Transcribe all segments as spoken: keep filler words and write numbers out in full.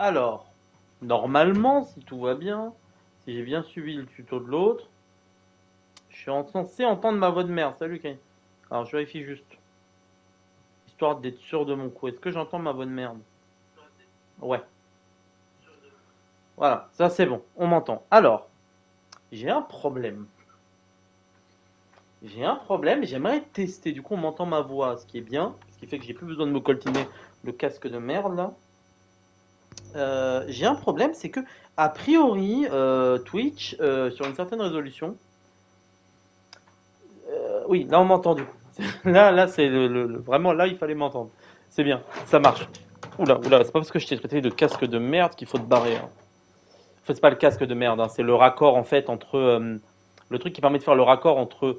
Alors, normalement, si tout va bien, si j'ai bien suivi le tuto de l'autre, je suis censé entendre ma voix de merde. Salut, Kane. Alors, je vérifie juste, histoire d'être sûr de mon coup. Est-ce que j'entends ma voix de merde? Ouais, voilà, ça c'est bon, on m'entend. Alors, j'ai un problème. J'ai un problème, j'aimerais tester. Du coup, on m'entend ma voix, ce qui est bien, ce qui fait que j'ai plus besoin de me coltiner le casque de merde là. Euh, j'ai un problème, c'est que a priori, euh, Twitch, euh, sur une certaine résolution, euh, oui, là on m'entend du coup. Là, là, c'est le, le- le- vraiment là, il fallait m'entendre. C'est bien, ça marche. Oula, oula, c'est pas parce que je t'ai traité de casque de merde qu'il faut te barrer, hein. En fait, c'est pas le casque de merde, hein, c'est le raccord en fait entre euh, le truc qui permet de faire le raccord entre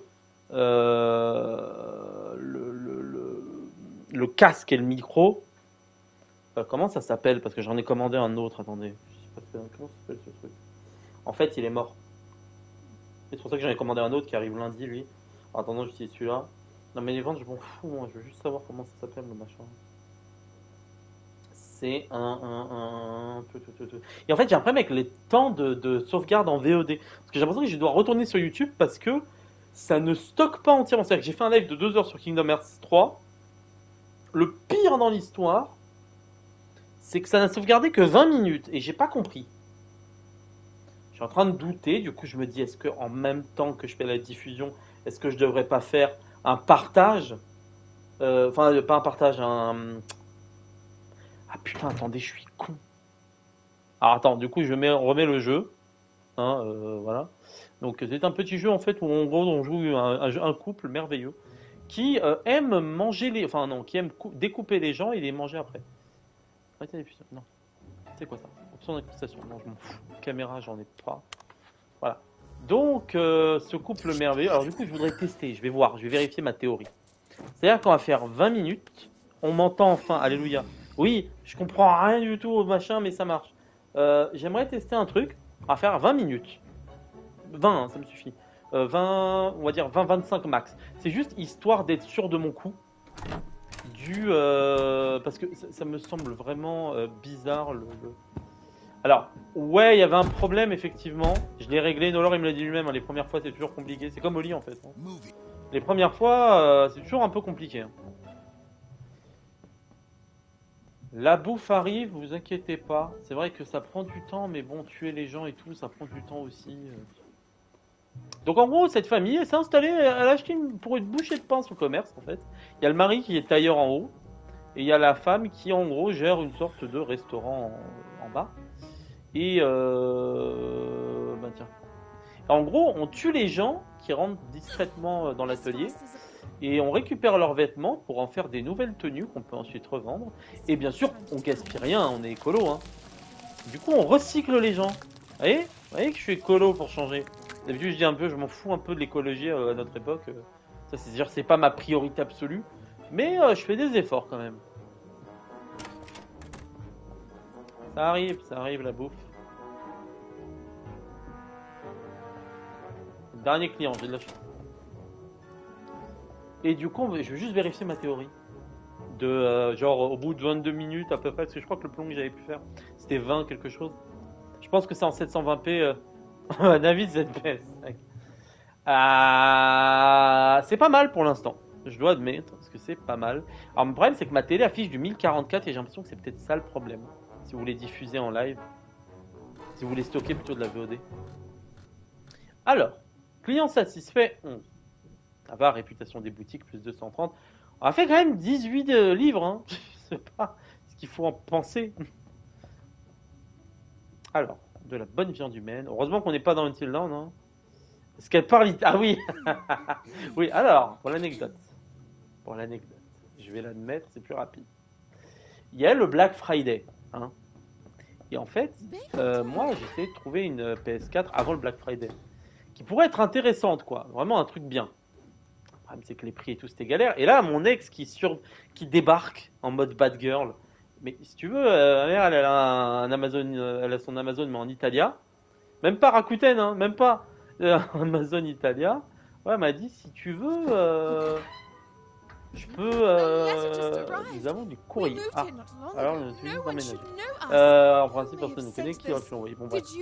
euh, le, le- le- le casque et le micro. Euh, comment ça s'appelle? Parce que j'en ai commandé un autre. Attendez, je sais pas comment ça s'appelle ce truc. En fait, il est mort. C'est pour ça que j'en ai commandé un autre qui arrive lundi, lui. En attendant, j'utilise celui-là. Non, mais les ventes, je m'en fous, moi. Je veux juste savoir comment ça s'appelle, le machin. C'est un, un, un... tout, tout, tout, tout. Et en fait, j'ai un problème avec les temps de, de sauvegarde en V O D. Parce que j'ai l'impression que je dois retourner sur YouTube parce que ça ne stocke pas entièrement. C'est-à-dire que j'ai fait un live de deux heures sur Kingdom Hearts trois. Le pire dans l'histoire, c'est que ça n'a sauvegardé que vingt minutes. Et j'ai pas compris. Je suis en train de douter. Du coup, je me dis, est-ce que en même temps que je fais la diffusion, est-ce que je devrais pas faire un partage? Euh, Enfin, pas un partage, un... Ah putain, attendez, je suis con. Alors attends, du coup, je mets, remets le jeu. Hein, euh, voilà. Donc c'est un petit jeu en fait où en gros on joue un, un, un couple merveilleux qui euh, aime manger les, enfin non, qui aime découper les gens et les manger après. Arrêtez les puissants. Non, c'est quoi ça? Option d'incrustation. Non, je m'en fous. Caméra, j'en ai pas. Voilà. Donc euh, ce couple merveilleux. Alors du coup, je voudrais tester. Je vais voir. Je vais vérifier ma théorie. C'est-à-dire qu'on va faire vingt minutes. On m'entend enfin. Alléluia. Oui, je comprends rien du tout au machin, mais ça marche. Euh, J'aimerais tester un truc. On va faire vingt minutes. vingt, hein, ça me suffit. Euh, vingt, on va dire vingt vingt-cinq max. C'est juste histoire d'être sûr de mon coup. Du, euh, parce que ça, ça me semble vraiment euh, bizarre. Le, le- Alors, ouais, il y avait un problème effectivement. Je l'ai réglé. Nolor, il me l'a dit lui-même, hein. Les premières fois, c'est toujours compliqué. C'est comme Oli en fait, hein. Les premières fois, euh, c'est toujours un peu compliqué, hein. La bouffe arrive, vous inquiétez pas. C'est vrai que ça prend du temps, mais bon, tuer les gens et tout, ça prend du temps aussi. euh. Donc en gros, cette famille, elle s'est installée, elle a acheté une, pour une bouchée de pain son commerce en fait. Il y a le mari qui est tailleur en haut, et il y a la femme qui en gros gère une sorte de restaurant en, en bas. Et euh, ben tiens. En gros, on tue les gens qui rentrent discrètement dans l'atelier et on récupère leurs vêtements pour en faire des nouvelles tenues qu'on peut ensuite revendre. Et bien sûr, on gaspille rien, on est écolo, hein. Du coup, on recycle les gens. Vous voyez, vous voyez que je suis écolo pour changer. D'habitude, je dis un peu, je m'en fous un peu de l'écologie euh, à notre époque. euh. Ça, c'est dire, c'est pas ma priorité absolue, mais euh, je fais des efforts quand même. Ça arrive, ça arrive la bouffe. Dernier client, j'ai de la chance. Et du coup, je veux juste vérifier ma théorie. De euh, genre au bout de vingt-deux minutes à peu près, parce que je crois que le plomb que j'avais pu faire, c'était vingt quelque chose. Je pense que c'est en sept cent vingt p. Euh... David Z P S. Ah, c'est pas mal pour l'instant. Je dois admettre, parce que c'est pas mal. Alors, mon problème, c'est que ma télé affiche du mille quarante-quatre et j'ai l'impression que c'est peut-être ça le problème. Si vous voulez diffuser en live, si vous voulez stocker plutôt de la V O D. Alors, client satisfait onze. Ça va, réputation des boutiques, plus deux cent trente. On a fait quand même dix-huit euh, livres, hein. Je sais pas ce qu'il faut en penser. Alors, de la bonne viande humaine. Heureusement qu'on n'est pas dans Until Dawn, hein. Est-ce qu'elle parle. Ah oui. Oui, alors, pour l'anecdote. Pour l'anecdote. Je vais l'admettre, c'est plus rapide. Il y a le Black Friday, hein. Et en fait, euh, moi, j'essaie de trouver une P S quatre avant le Black Friday, qui pourrait être intéressante, quoi. Vraiment un truc bien. Le problème, c'est que les prix et tout, c'était galère. Et là, mon ex qui, sur... qui débarque en mode bad girl. Mais si tu veux, euh, ma mère, elle a, un Amazon, euh, elle a son Amazon, mais en Italia. Même pas Rakuten, hein, même pas euh, Amazon Italia. Ouais, elle m'a dit, si tu veux... euh, Je peux... Euh... Nous avons du courrier. Ah, alors nous suis juste d'emménager. Euh, en principe, personne ne connaît qui aurait pu l'envoyer. Bon, bref.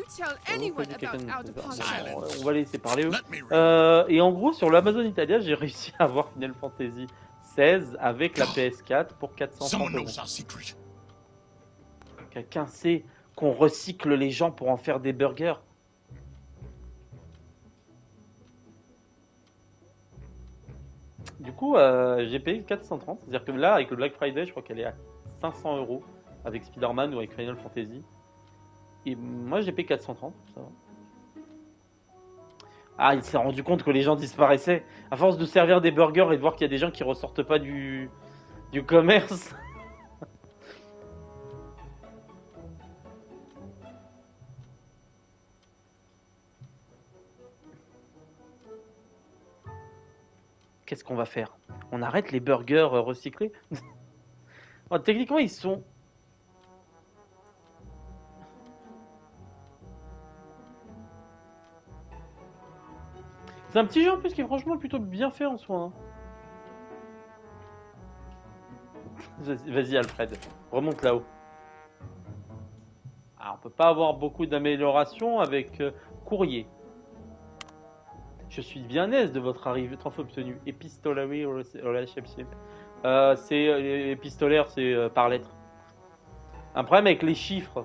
Bon, on va laisser parler eux. Euh, et en gros, sur l'Amazon Italia, j'ai réussi à avoir Final Fantasy seize avec la P S quatre pour quatre cent trente euros. Quelqu'un sait qu'on recycle les gens pour en faire des burgers? Du coup, euh, j'ai payé quatre cent trente. C'est-à-dire que là, avec le Black Friday, je crois qu'elle est à cinq cents euros avec Spider-Man ou avec Final Fantasy. Et moi, j'ai payé quatre cent trente. Ça va. Ah, il s'est rendu compte que les gens disparaissaient. À force de servir des burgers et de voir qu'il y a des gens qui ressortent pas du, du commerce. Qu'est-ce qu'on va faire? On arrête les burgers recyclés? Bon, techniquement, ils sont... C'est un petit jeu en plus qui est franchement plutôt bien fait en soi. Hein. Vas-y Alfred, remonte là-haut. Ah, on peut pas avoir beaucoup d'améliorations avec euh, courrier. Je suis bien aise de votre arrivée, trois fois obtenu. Epistolary relationship. Euh, c'est euh, épistolaire, c'est euh, par lettre. Un problème avec les chiffres.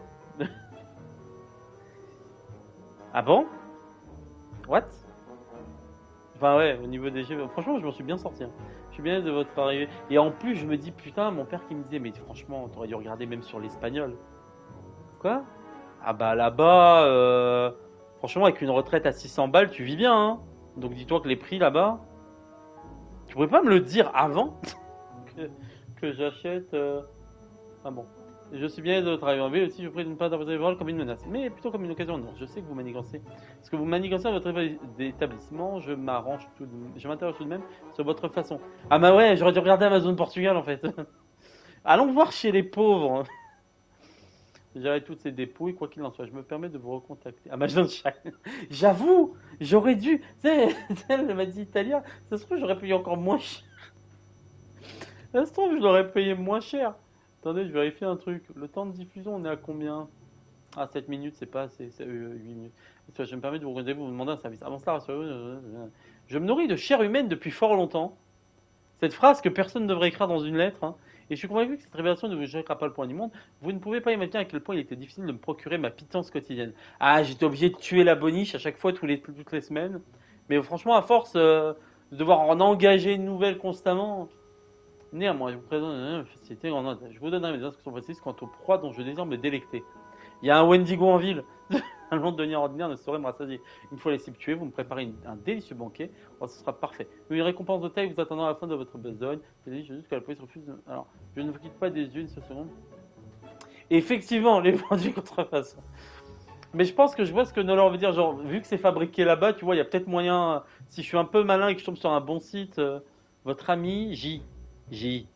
Ah bon? What? Enfin ouais, au niveau des chiffres, franchement, je m'en suis bien sorti. Hein. Je suis bien aise de votre arrivée. Et en plus, je me dis, putain, mon père qui me disait, mais franchement, t'aurais dû regarder même sur l'espagnol. Quoi? Ah bah là-bas, euh, franchement, avec une retraite à six cents balles, tu vis bien, hein. Donc dis-toi que les prix là-bas, tu pourrais pas me le dire avant que, que j'achète. Euh... Ah bon. Je suis bien de votre arrivée en ville aussi, je prie de ne pas interpréter le comme une menace, mais plutôt comme une occasion. Non, je sais que vous manigancez. Parce que vous manigancez à votre établissement, je m'arrange tout de... je m'interroge tout de même sur votre façon. Ah bah ouais, j'aurais dû regarder Amazon Portugal en fait. Allons voir chez les pauvres. J'arrête toutes ces dépouilles, quoi qu'il en soit. Je me permets de vous recontacter. Amazon Chine. J'avoue, j'aurais dû. Tu sais, elle m'a dit italien. Ça se trouve, j'aurais payé encore moins cher. Ça se trouve, je l'aurais payé moins cher. Attendez, je vérifie un truc. Le temps de diffusion, on est à combien? Ah, sept minutes, c'est pas assez. C'est euh, huit minutes. Je me permets de vous, vous demander un service. Avant cela, rassurez-vous. Je me nourris de chair humaine depuis fort longtemps. Cette phrase que personne ne devrait écrire dans une lettre. Hein. Et je suis convaincu que cette révélation ne vous jettera pas le point du monde. Vous ne pouvez pas imaginer à quel point il était difficile de me procurer ma pitance quotidienne. Ah, j'étais obligé de tuer la boniche à chaque fois, tous les, toutes les semaines. Mais franchement, à force euh, de devoir en engager une nouvelle constamment. Néanmoins, je vous présente une facilité en note. Je vous donnerai mes instructions précises quant aux proies dont je désire me délecter. Il y a un Wendigo en ville. Un long de denier ordinaire ne saurait me rassasier. Une fois les cibles tuées, vous me préparez une, un délicieux banquet. Oh, ce sera parfait. Une récompense de taille vous attendant à la fin de votre besogne. Je dis juste que la police refuse. De... Alors, je ne vous quitte pas des yeux une seule seconde. Effectivement, les vendus contrefaçon. Mais je pense que je vois ce que Nolan veut dire. Genre, vu que c'est fabriqué là-bas, tu vois, il y a peut-être moyen. Si je suis un peu malin et que je tombe sur un bon site, euh, votre ami J. J.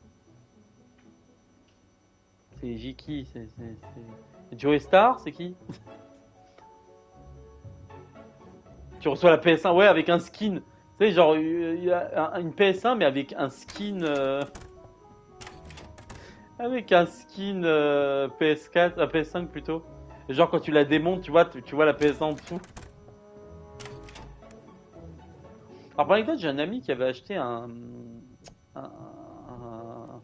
C'est J qui? C'est Joey Star? C'est qui? Tu reçois la P S un, ouais, avec un skin. Tu sais, genre, il y a une P S un, mais avec un skin. Euh... Avec un skin euh, P S quatre, euh, P S cinq plutôt. Et genre, quand tu la démontes, tu vois, tu, tu vois la P S un en dessous. Alors, par exemple, j'ai un ami qui avait acheté un. un, un...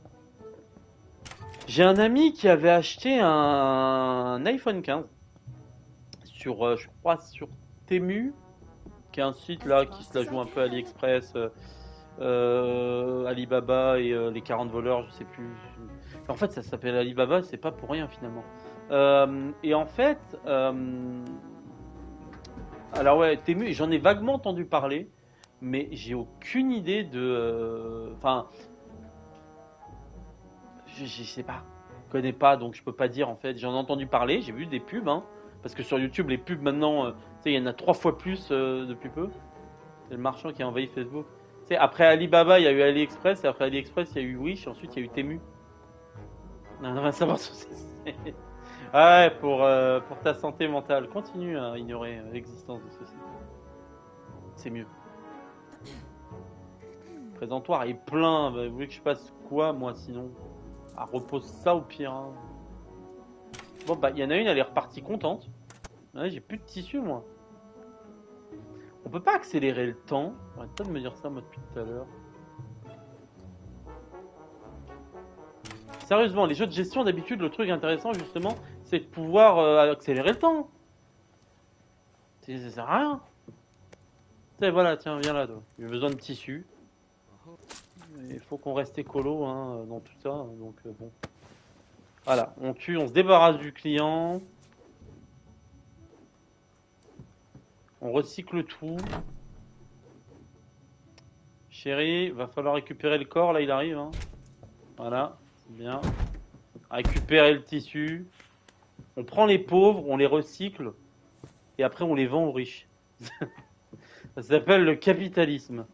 J'ai un ami qui avait acheté un, un iPhone quinze. Sur, euh, je crois, sur Temu. Qui est un site là qui se la joue un peu à AliExpress, euh, euh, Alibaba et euh, les quarante voleurs, je sais plus. En fait, ça s'appelle Alibaba, c'est pas pour rien finalement. Euh, et en fait, euh, alors ouais, Temu, j'en ai vaguement entendu parler, mais j'ai aucune idée de. Enfin, euh, je, je sais pas, je connais pas, donc je peux pas dire en fait. J'en ai entendu parler, j'ai vu des pubs, hein, parce que sur YouTube, les pubs maintenant, euh, tu sais, il y en a trois fois plus euh, depuis peu. C'est le marchand qui a envahi Facebook. Tu sais, après Alibaba, il y a eu AliExpress, et après AliExpress, il y a eu Wish, et ensuite il y a eu Temu. On va savoir ce que c'est. Ouais, pour, euh, pour ta santé mentale, continue à ignorer l'existence de ceci. C'est mieux. Le présentoir est plein. Bah, vous voulez que je fasse quoi, moi, sinon? Ah, repose ça au pire. Hein. Bon, bah, il y en a une, elle est repartie contente. Ouais, j'ai plus de tissu, moi. On peut pas accélérer le temps. Arrête pas de me dire ça, moi, depuis tout à l'heure. Sérieusement, les jeux de gestion, d'habitude, le truc intéressant, justement, c'est de pouvoir euh, accélérer le temps. Ça sert à rien. Tu sais, voilà, tiens, viens là, toi. J'ai besoin de tissu. Il faut qu'on reste écolo hein, dans tout ça. Donc, euh, bon. Voilà, on tue, on se débarrasse du client. On recycle tout. Chérie, va falloir récupérer le corps, là il arrive. Hein. Voilà, c'est bien. Récupérer le tissu. On prend les pauvres, on les recycle. Et après on les vend aux riches. Ça s'appelle le capitalisme.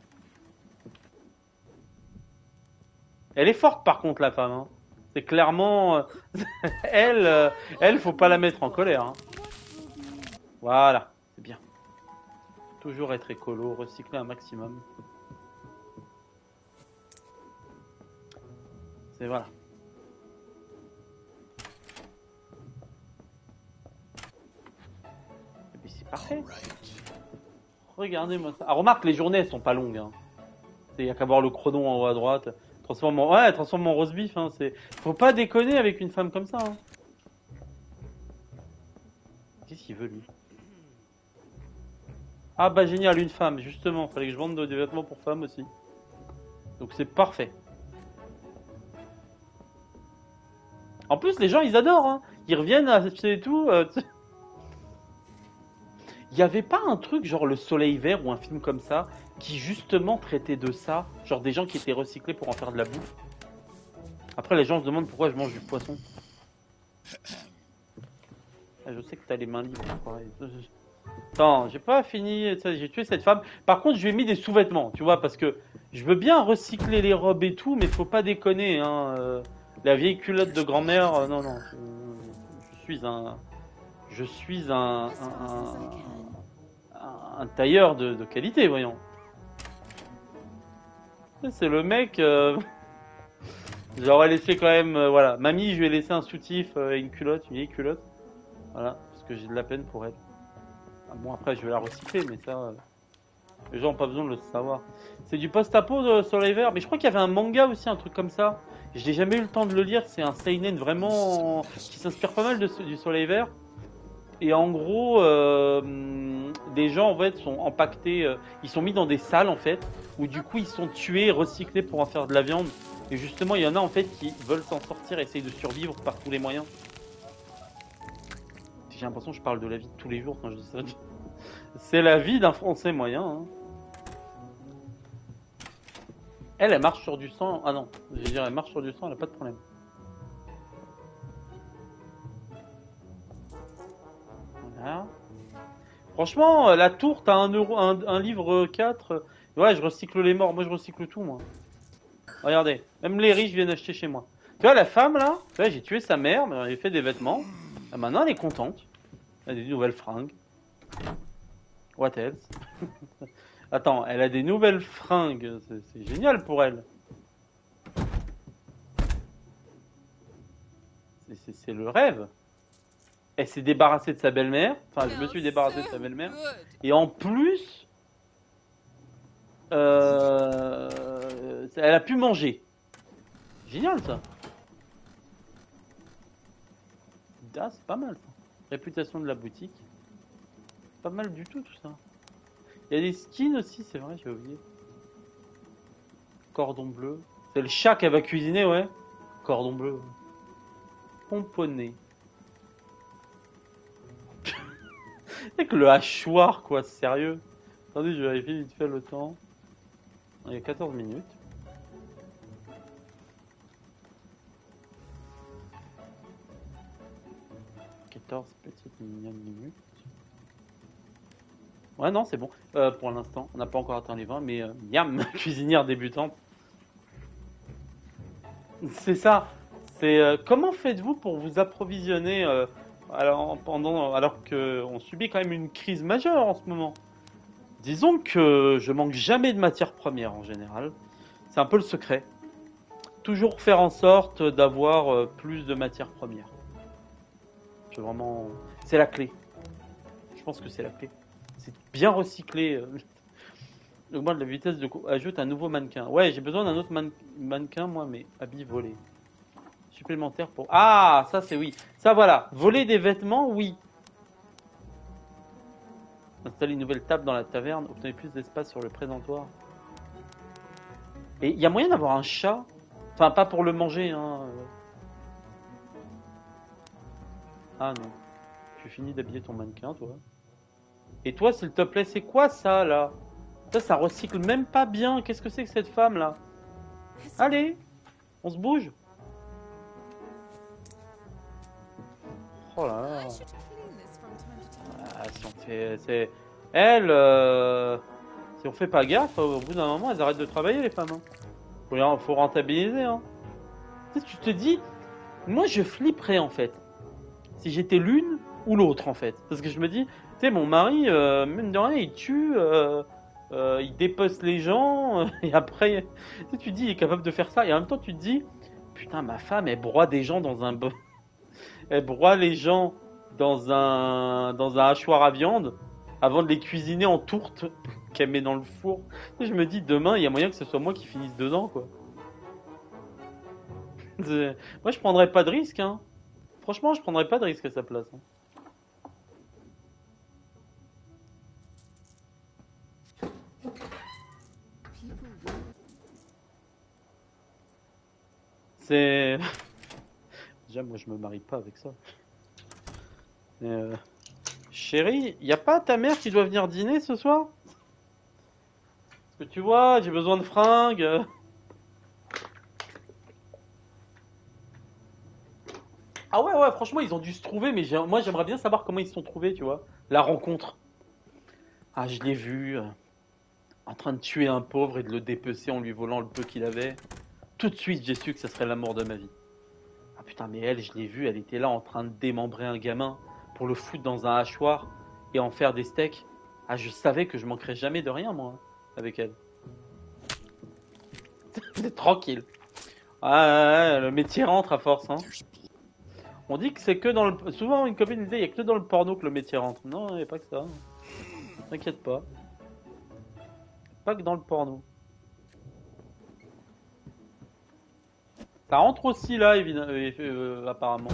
Elle est forte par contre la femme. Hein. C'est clairement... elle, euh, elle, faut pas la mettre en colère. Hein. Voilà, c'est bien. Toujours être écolo, recycler un maximum. C'est voilà. Et puis c'est parfait. Regardez-moi ça. Ah, remarque, les journées elles sont pas longues. Hein. Il y a qu'à voir le chrono en haut à droite. Transforme en, ouais, transforme en roast beef. Hein. C'est, faut pas déconner avec une femme comme ça. Hein. Qu'est-ce qu'il veut lui? Ah bah génial, une femme, justement. Fallait que je vende des vêtements pour femmes aussi. Donc c'est parfait. En plus, les gens ils adorent. Hein. Ils reviennent à acheter et tout. Euh, Il y avait pas un truc genre Le Soleil Vert ou un film comme ça qui justement traitait de ça, genre des gens qui étaient recyclés pour en faire de la bouffe. Après les gens se demandent pourquoi je mange du poisson. Ah, je sais que t'as les mains libres, pareil. Attends, j'ai pas fini, j'ai tué cette femme. Par contre, je lui ai mis des sous-vêtements, tu vois, parce que je veux bien recycler les robes et tout, mais faut pas déconner, hein. Euh, la vieille culotte de grand-mère, euh, non, non. Je, je suis un, je suis un, un, un, un tailleur de, de qualité, voyons. C'est le mec. Euh... J'aurais laissé quand même, euh, voilà. Mamie, je lui ai laissé un soutif euh, et une culotte, une vieille culotte. Voilà, parce que j'ai de la peine pour elle. Ah, bon, après, je vais la recycler, mais ça. Euh... Les gens n'ont pas besoin de le savoir. C'est du post-apo de Soleil Vert, mais je crois qu'il y avait un manga aussi, un truc comme ça. Je n'ai jamais eu le temps de le lire. C'est un seinen vraiment qui s'inspire pas mal de, du Soleil Vert. Et en gros, euh, des gens en fait sont empaquetés, euh, ils sont mis dans des salles en fait, où du coup ils sont tués, recyclés pour en faire de la viande. Et justement, il y en a en fait qui veulent s'en sortir, essayent de survivre par tous les moyens. J'ai l'impression que je parle de la vie de tous les jours quand je dis ça. C'est la vie d'un Français moyen. Hein. Elle, elle marche sur du sang. Ah non, je veux dire, elle marche sur du sang, elle a pas de problème. Voilà. Franchement, la tour, t'as un euro, un, un livre quatre. Ouais, je recycle les morts. Moi, je recycle tout, moi. Regardez, même les riches viennent acheter chez moi. Tu vois, la femme, là, tu vois, j'ai tué sa mère, mais elle a fait des vêtements. Et maintenant, elle est contente. Elle a des nouvelles fringues. What else? Attends, elle a des nouvelles fringues. C'est, c'est génial pour elle. C'est, c'est, c'est le rêve. Elle s'est débarrassée de sa belle-mère. Enfin, je me suis débarrassé de sa belle-mère. Et en plus, euh, elle a pu manger. Génial ça. Ah, c'est pas mal ça. Réputation de la boutique. Pas mal du tout tout ça. Il y a des skins aussi, c'est vrai, j'ai oublié. Cordon bleu. C'est le chat qu'elle va cuisiner, ouais. Cordon bleu. Pomponné. C'est que le hachoir, quoi, sérieux. Attendez, je vérifie vite fait le temps. Il y a quatorze minutes. quatorze petites minutes. Ouais, non, c'est bon. Euh, pour l'instant, on n'a pas encore atteint les vingt, mais euh, miam, cuisinière débutante. C'est ça. C'est euh, comment faites-vous pour vous approvisionner euh, alors, pendant, alors qu'on subit quand même une crise majeure en ce moment? Disons que je manque jamais de matières premières en général. C'est un peu le secret. Toujours faire en sorte d'avoir euh, plus de matières premières. C'est vraiment... C'est la clé. Je pense que c'est la clé. C'est bien recyclé. euh. Augmente la vitesse de... co- Ajoute un nouveau mannequin. Ouais, j'ai besoin d'un autre man- mannequin, moi, mais habit volé. Supplémentaire pour... Ah, ça c'est oui. Ça voilà. Voler des vêtements, oui. Installer une nouvelle table dans la taverne. Obtenir plus d'espace sur le présentoir. Et il y a moyen d'avoir un chat. Enfin, pas pour le manger, hein. Ah non. Tu finis d'habiller ton mannequin, toi. Et toi, s'il te plaît, c'est quoi ça, là? Ça, ça recycle même pas bien. Qu'est-ce que c'est que cette femme, là? Allez, on se bouge. Oh là là. Ah, si on fait... C'est... Elle, euh, si on fait pas gaffe, au bout d'un moment, elles arrêtent de travailler, les femmes. Hein. Faut, les- faut rentabiliser, hein. Tu sais, tu te dis... Moi, je flipperais, en fait. Si j'étais l'une ou l'autre, en fait. Parce que je me dis... Tu sais, mon mari, euh, mine de rien, il tue... euh, euh, il dépece les gens... et après... Tu sais, tu te dis, il est capable de faire ça. Et en même temps, tu te dis... Putain, ma femme, elle broie des gens dans un... bo- Elle broie les gens dans un, dans un hachoir à viande avant de les cuisiner en tourte qu'elle met dans le four. Tu sais, je me dis, demain, il y a moyen que ce soit moi qui finisse dedans, quoi. C'est- Moi, je prendrais pas de risque, hein. Franchement, je prendrais pas de risque à sa place. Hein. C'est... Déjà, moi, je me marie pas avec ça. Mais, euh, Chérie, y a pas ta mère qui doit venir dîner ce soir? Parce que tu vois, j'ai besoin de fringues. Ah ouais, ouais, franchement, ils ont dû se trouver, mais j'ai- moi, j'aimerais bien savoir comment ils se sont trouvés, tu vois. La rencontre. Ah, je l'ai vu, euh, en train de tuer un pauvre et de le dépecer en lui volant le peu qu'il avait. Tout de suite, j'ai su que ça serait l'amour de ma vie. Ah putain, mais elle, je l'ai vue, elle était là en train de démembrer un gamin pour le foutre dans un hachoir et en faire des steaks. Ah, je savais que je manquerais jamais de rien, moi, avec elle. C'est tranquille. Ah, ouais, le métier rentre à force, hein. On dit que c'est que dans le... Souvent, une copine me disait, il y a que dans le porno que le métier rentre. Non, il n'y a pas que ça. T'inquiète pas. Pas que dans le porno. Ça rentre aussi là, évidemment, euh, euh, apparemment.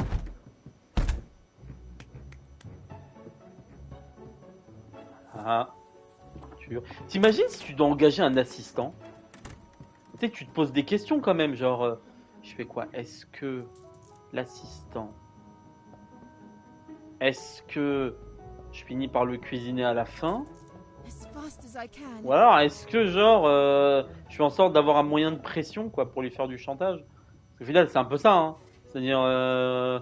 Ah, tu... T'imagines si tu dois engager un assistant? Tu sais, tu te poses des questions quand même, genre, euh, je fais quoi? Est-ce que l'assistant, est-ce que je finis par le cuisiner à la fin? Ou alors, est-ce que, genre, euh, je fais en sorte d'avoir un moyen de pression, quoi, pour lui faire du chantage? Parce qu'au final, c'est un peu ça, hein. C'est-à-dire, euh...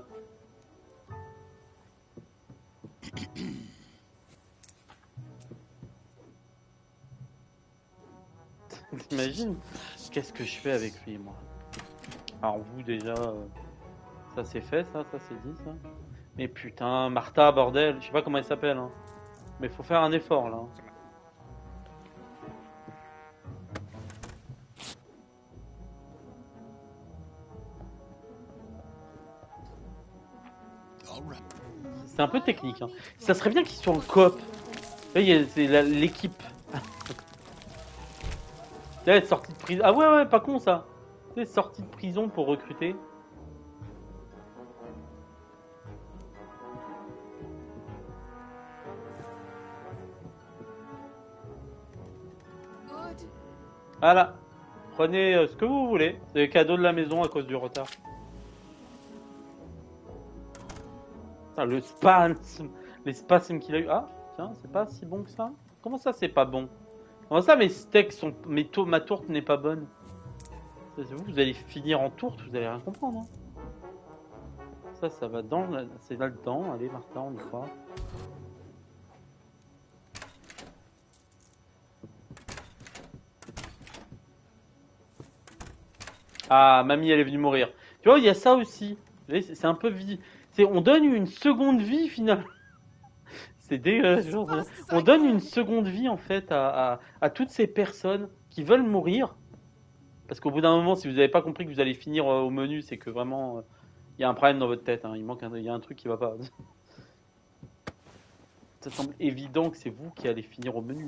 t'imagines? Qu'est-ce que je fais avec lui, moi? Alors, vous, déjà, euh, ça c'est fait, ça, ça c'est dit, ça. Mais putain, Martha, bordel, je sais pas comment elle s'appelle, hein. Mais faut faire un effort, là. C'est un peu technique, hein. Ça serait bien qu'ils soient en coop. Là, il y a- c'est la- l'équipe. Là, elle est sortie de prison. Ah ouais, ouais, pas con, ça. Tu sais, sortie de prison pour recruter. Voilà. Prenez euh, ce que vous voulez. C'est le cadeau de la maison à cause du retard. Putain, le spasme. Les spasmes qu'il a eu. Ah, tiens, c'est pas si bon que ça. Comment ça, c'est pas bon? Comment ça, mes steaks sont. Mes tour... Ma tourte n'est pas bonne? C'est vous, vous allez finir en tourte, vous allez rien comprendre. Hein. Ça, ça va dans. la- C'est là-dedans. Allez, Martha, on y croit. Ah, mamie, elle est venue mourir. Tu vois, il y a ça aussi. Vous voyez, C'est c'est un peu vie. C'est, on donne une seconde vie finalement. C'est dégueulasse. genre, euh, On donne une seconde vie en fait à, à, à toutes ces personnes qui veulent mourir Parce qu'au bout d'un moment, si vous n'avez pas compris que vous allez finir euh, au menu, c'est que vraiment, il y a un problème dans votre tête. Hein. Il manque, il y a un truc qui va pas. Ça semble évident que c'est vous qui allez finir au menu.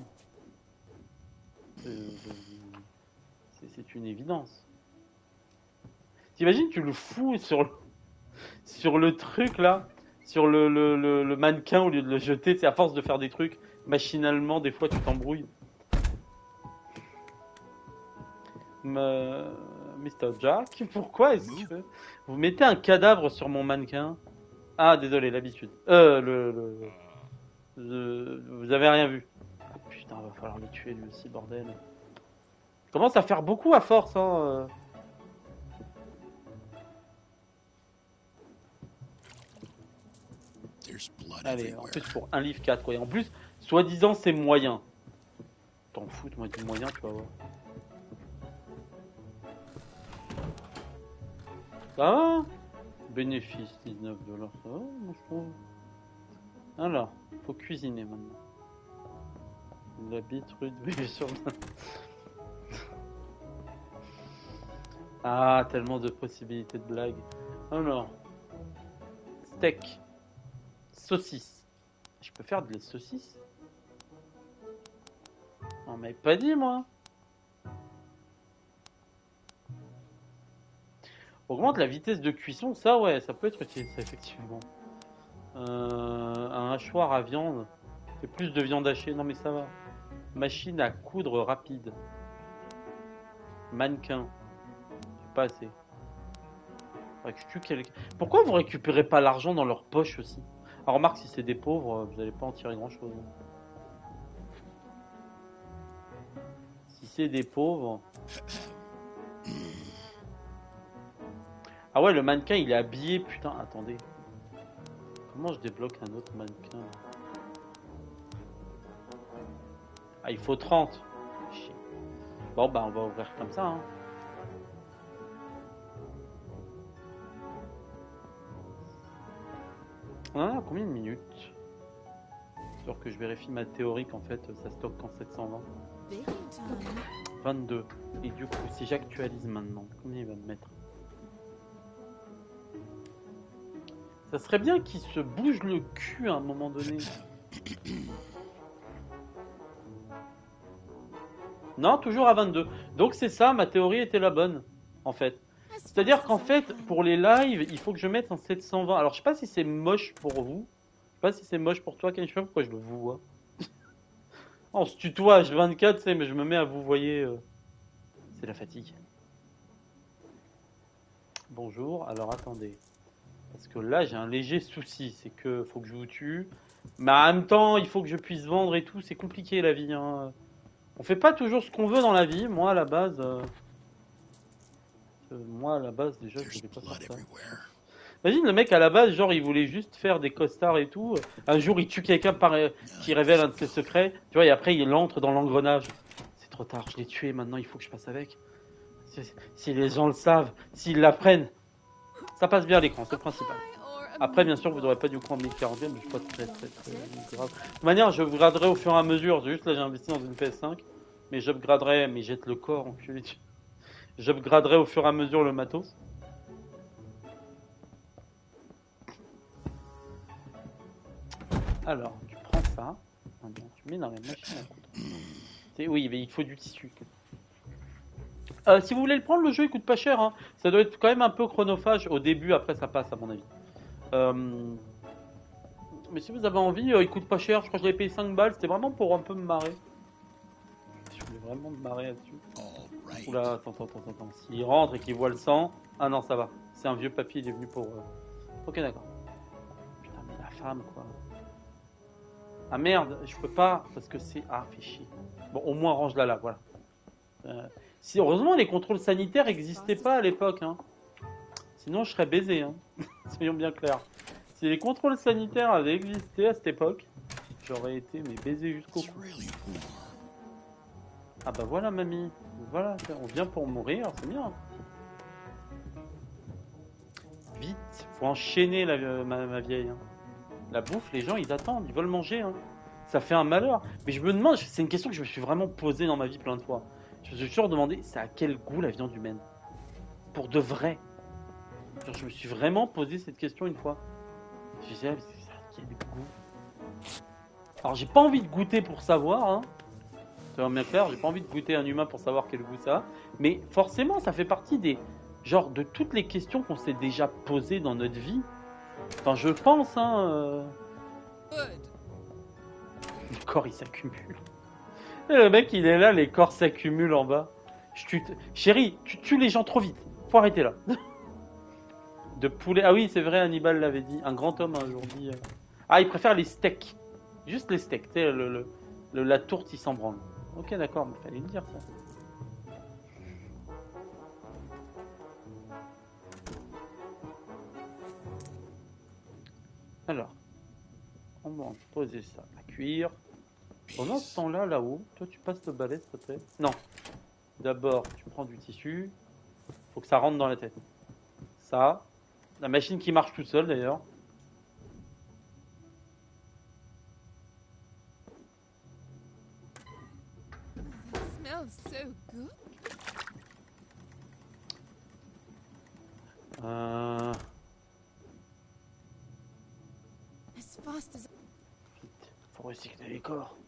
Euh, c'est, c'est une évidence. T'imagines, tu le fous sur le, sur le truc là, sur le, le, le, le mannequin au lieu de le jeter. C'est à force de faire des trucs machinalement, des fois tu t'embrouilles. Me- mister Jack, pourquoi est-ce que vous mettez un cadavre sur mon mannequin? Ah, désolé, l'habitude. Euh, le, le, le- vous avez rien vu. Ah, putain, va falloir le tuer lui aussi, bordel. Commence à faire beaucoup à force, hein. euh. Allez, en plus pour un livre quatre, quoi. Et en plus, soi-disant, c'est moyen. T'en fous, moi, du moyen, tu vas voir. Ça va? Bénéfice, dix-neuf dollars, ça va, moi, je trouve. Alors, faut cuisiner maintenant. La bite rude, oui, sur... Ah, tellement de possibilités de blagues. Alors, steak, saucisse. Je peux faire des saucisses? On m'avait pas dit, moi. Augmente la vitesse de cuisson, ça, ouais, ça peut être utile, ça, effectivement. Euh, un hachoir à viande. C'est plus de viande hachée, non mais ça va. Machine à coudre rapide. Mannequin. C'est pas assez. Faudrait que je tue quelqu'un. Pourquoi vous récupérez pas l'argent dans leur poche aussi? Alors remarque, si c'est des pauvres, vous allez pas en tirer grand chose. Si c'est des pauvres. Ah ouais, le mannequin il est habillé, putain, attendez. Comment je débloque un autre mannequin? Ah, il faut trente. Chier. Bon, bah on va ouvrir comme ça. Hein. On en a combien de minutes? Histoire que je vérifie ma théorie qu'en fait ça stocke qu'en sept cent vingt. vingt-deux. Et du coup, si j'actualise maintenant, combien il va me mettre? Ça serait bien qu'il se bouge le cul à un moment donné. Non, toujours à vingt-deux. Donc c'est ça, ma théorie était la bonne, en fait. C'est-à-dire qu'en fait, pour les lives, il faut que je mette en sept cent vingt. Alors je sais pas si c'est moche pour vous. Je sais pas si c'est moche pour toi, Ken. Je sais pas pourquoi je le vous vois. On se tutoie H vingt-quatre, tu sais, mais je me mets à vous voyer. euh, C'est la fatigue. Bonjour, alors attendez. Parce que là, j'ai un léger souci. C'est que faut que je vous tue. Mais en même temps, il faut que je puisse vendre et tout. C'est compliqué la vie. Hein. On fait pas toujours ce qu'on veut dans la vie. Moi, à la base. euh, euh, moi, à la base, déjà, je voulais pas faire ça. Imagine le mec à la base, genre, il voulait juste faire des costards et tout. Un jour, il tue quelqu'un par... qui révèle un de ses secrets. Tu vois, et après, il entre dans l'engrenage. C'est trop tard, je l'ai tué. Maintenant, il faut que je passe avec. Si, si les gens le savent, s'ils l'apprennent, ça passe bien à l'écran, c'est le principal. Après, bien sûr, vous n'aurez pas du coup en mille quarante, mais je suis pas très, très, très, très grave. De toute manière, je upgraderai au fur et à mesure. Juste là, j'ai investi dans une P S cinq, mais j'upgraderai, mais jette le corps, enculé. J'upgraderai au fur et à mesure le matos. Alors, tu prends ça, tu mets dans la machine à coudre. C'est, oui, mais il faut du tissu. Euh, si vous voulez le prendre, le jeu il coûte pas cher. Hein. Ça doit être quand même un peu chronophage au début, après ça passe à mon avis. Euh... Mais si vous avez envie, euh, il coûte pas cher. Je crois que je l'avais payé cinq balles. C'était vraiment pour un peu me marrer. Je voulais vraiment me marrer là-dessus. Oula, attends, attends, attends, attends. S'il rentre et qu'il voit le sang. Ah non, ça va. C'est un vieux papy, il est venu pour. Euh... Ok, d'accord. Putain, mais la femme quoi. Ah merde, je peux pas parce que c'est. Ah, fait chier. Bon, au moins range-la là, voilà. Euh... Si heureusement les contrôles sanitaires n'existaient pas à l'époque. Hein. Sinon, je serais baisé. Hein. Soyons bien clairs. Si les contrôles sanitaires avaient existé à cette époque, j'aurais été mais baisé jusqu'au cou. Ah bah voilà mamie, voilà, on vient pour mourir, c'est bien. Vite, faut enchaîner la, ma, ma vieille. Hein. La bouffe, les gens ils attendent, ils veulent manger. Hein. Ça fait un malheur. Mais je me demande, c'est une question que je me suis vraiment posée dans ma vie plein de fois. Je me suis toujours demandé, c'est à quel goût la viande humaine? Pour de vrai. Genre, je me suis vraiment posé cette question une fois. Je me disais, ah, c'est à quel goût? Alors, j'ai pas envie de goûter pour savoir, hein. C'est bien clair, j'ai pas envie de goûter un humain pour savoir quel goût ça a. Mais forcément, ça fait partie des. Genre, de toutes les questions qu'on s'est déjà posées dans notre vie. Enfin, je pense, hein. Euh... Le corps, il s'accumule. Et le mec, il est là, les corps s'accumulent en bas. Je tue t- Chérie, tu tues les gens trop vite. Faut arrêter là. De poulet. Ah oui, c'est vrai, Hannibal l'avait dit. Un grand homme un jour dit. euh, Ah, il préfère les steaks. Juste les steaks. Tu sais, le, le- le- la tourte, il s'en branle. Ok, d'accord, mais fallait le dire ça. Alors, on va poser ça à cuire. Pendant ce temps-là, là-haut, toi, tu passes le balai, s'il te plaît. Non. D'abord, tu prends du tissu. Faut que ça rentre dans la tête. Ça. La machine qui marche toute seule, d'ailleurs. Smells so good. Euh... As fast as Vite, faut recycler les corps.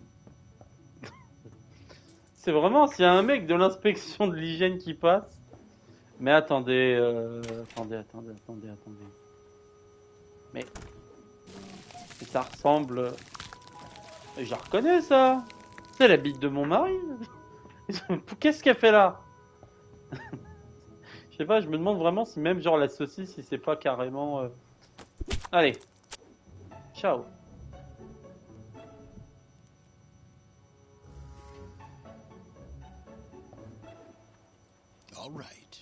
C'est vraiment, s'il y a un mec de l'inspection de l'hygiène qui passe. Mais attendez, euh... attendez, attendez, attendez, attendez. Mais, mais ça ressemble. Et je la reconnais ça. C'est la bite de mon mari. Qu'est-ce qu'elle fait là? Je sais pas, je me demande vraiment si même genre la saucisse, si c'est pas carrément. euh, Allez, ciao. All right.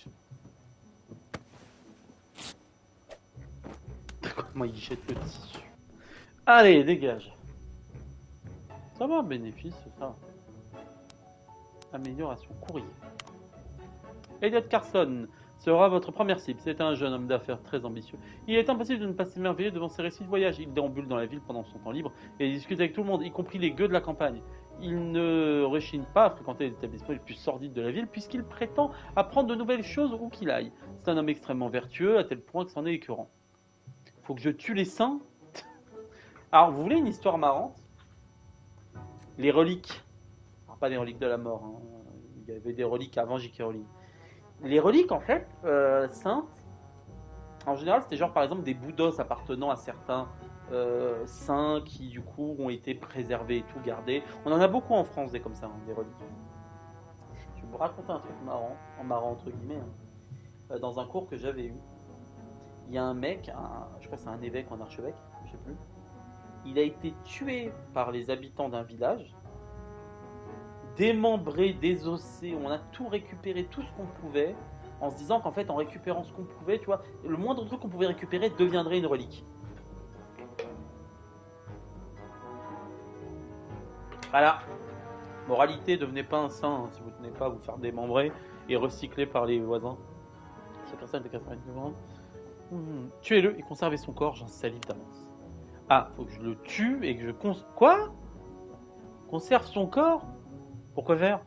Comment il jette le tissu? Allez, dégage. Ça va, bénéfice, ça. Amélioration, courrier. Elliot Carson sera votre première cible. C'est un jeune homme d'affaires très ambitieux. Il est impossible de ne pas s'émerveiller devant ses récits de voyage. Il déambule dans la ville pendant son temps libre et il discute avec tout le monde, y compris les gueux de la campagne. Il ne rechigne pas à fréquenter les établissements les plus sordides de la ville puisqu'il prétend apprendre de nouvelles choses où qu'il aille. C'est un homme extrêmement vertueux à tel point que c'en est écœurant. Faut que je tue les saints. Alors, vous voulez une histoire marrante? Les reliques. Alors, pas les reliques de la mort. Hein. Il y avait des reliques avant J K. Rowling. Les reliques, en fait, euh, saintes, en général, c'était genre par exemple des bouts d'os appartenant à certains euh, saints qui, du coup, ont été préservés et tout gardés. On en a beaucoup en France, des comme ça, hein, des reliques. Je vais vous raconter un truc marrant, en marrant entre guillemets. Hein. Euh, dans un cours que j'avais eu, il y a un mec, un, je crois que c'est un évêque ou un archevêque, je sais plus. Il a été tué par les habitants d'un village, démembré, désossé, on a tout récupéré, tout ce qu'on pouvait, en se disant qu'en fait, en récupérant ce qu'on pouvait, tu vois, le moindre truc qu'on pouvait récupérer deviendrait une relique. Voilà. Moralité, devenez pas un saint hein, si vous ne tenez pas à vous faire démembrer et recycler par les voisins. Chaque personne est quatre-vingt-dix mmh. Tuez-le et conservez son corps, j'en salive d'avance. Ah, faut que je le tue et que je cons... Quoi? Conserve son corps? Pourquoi faire?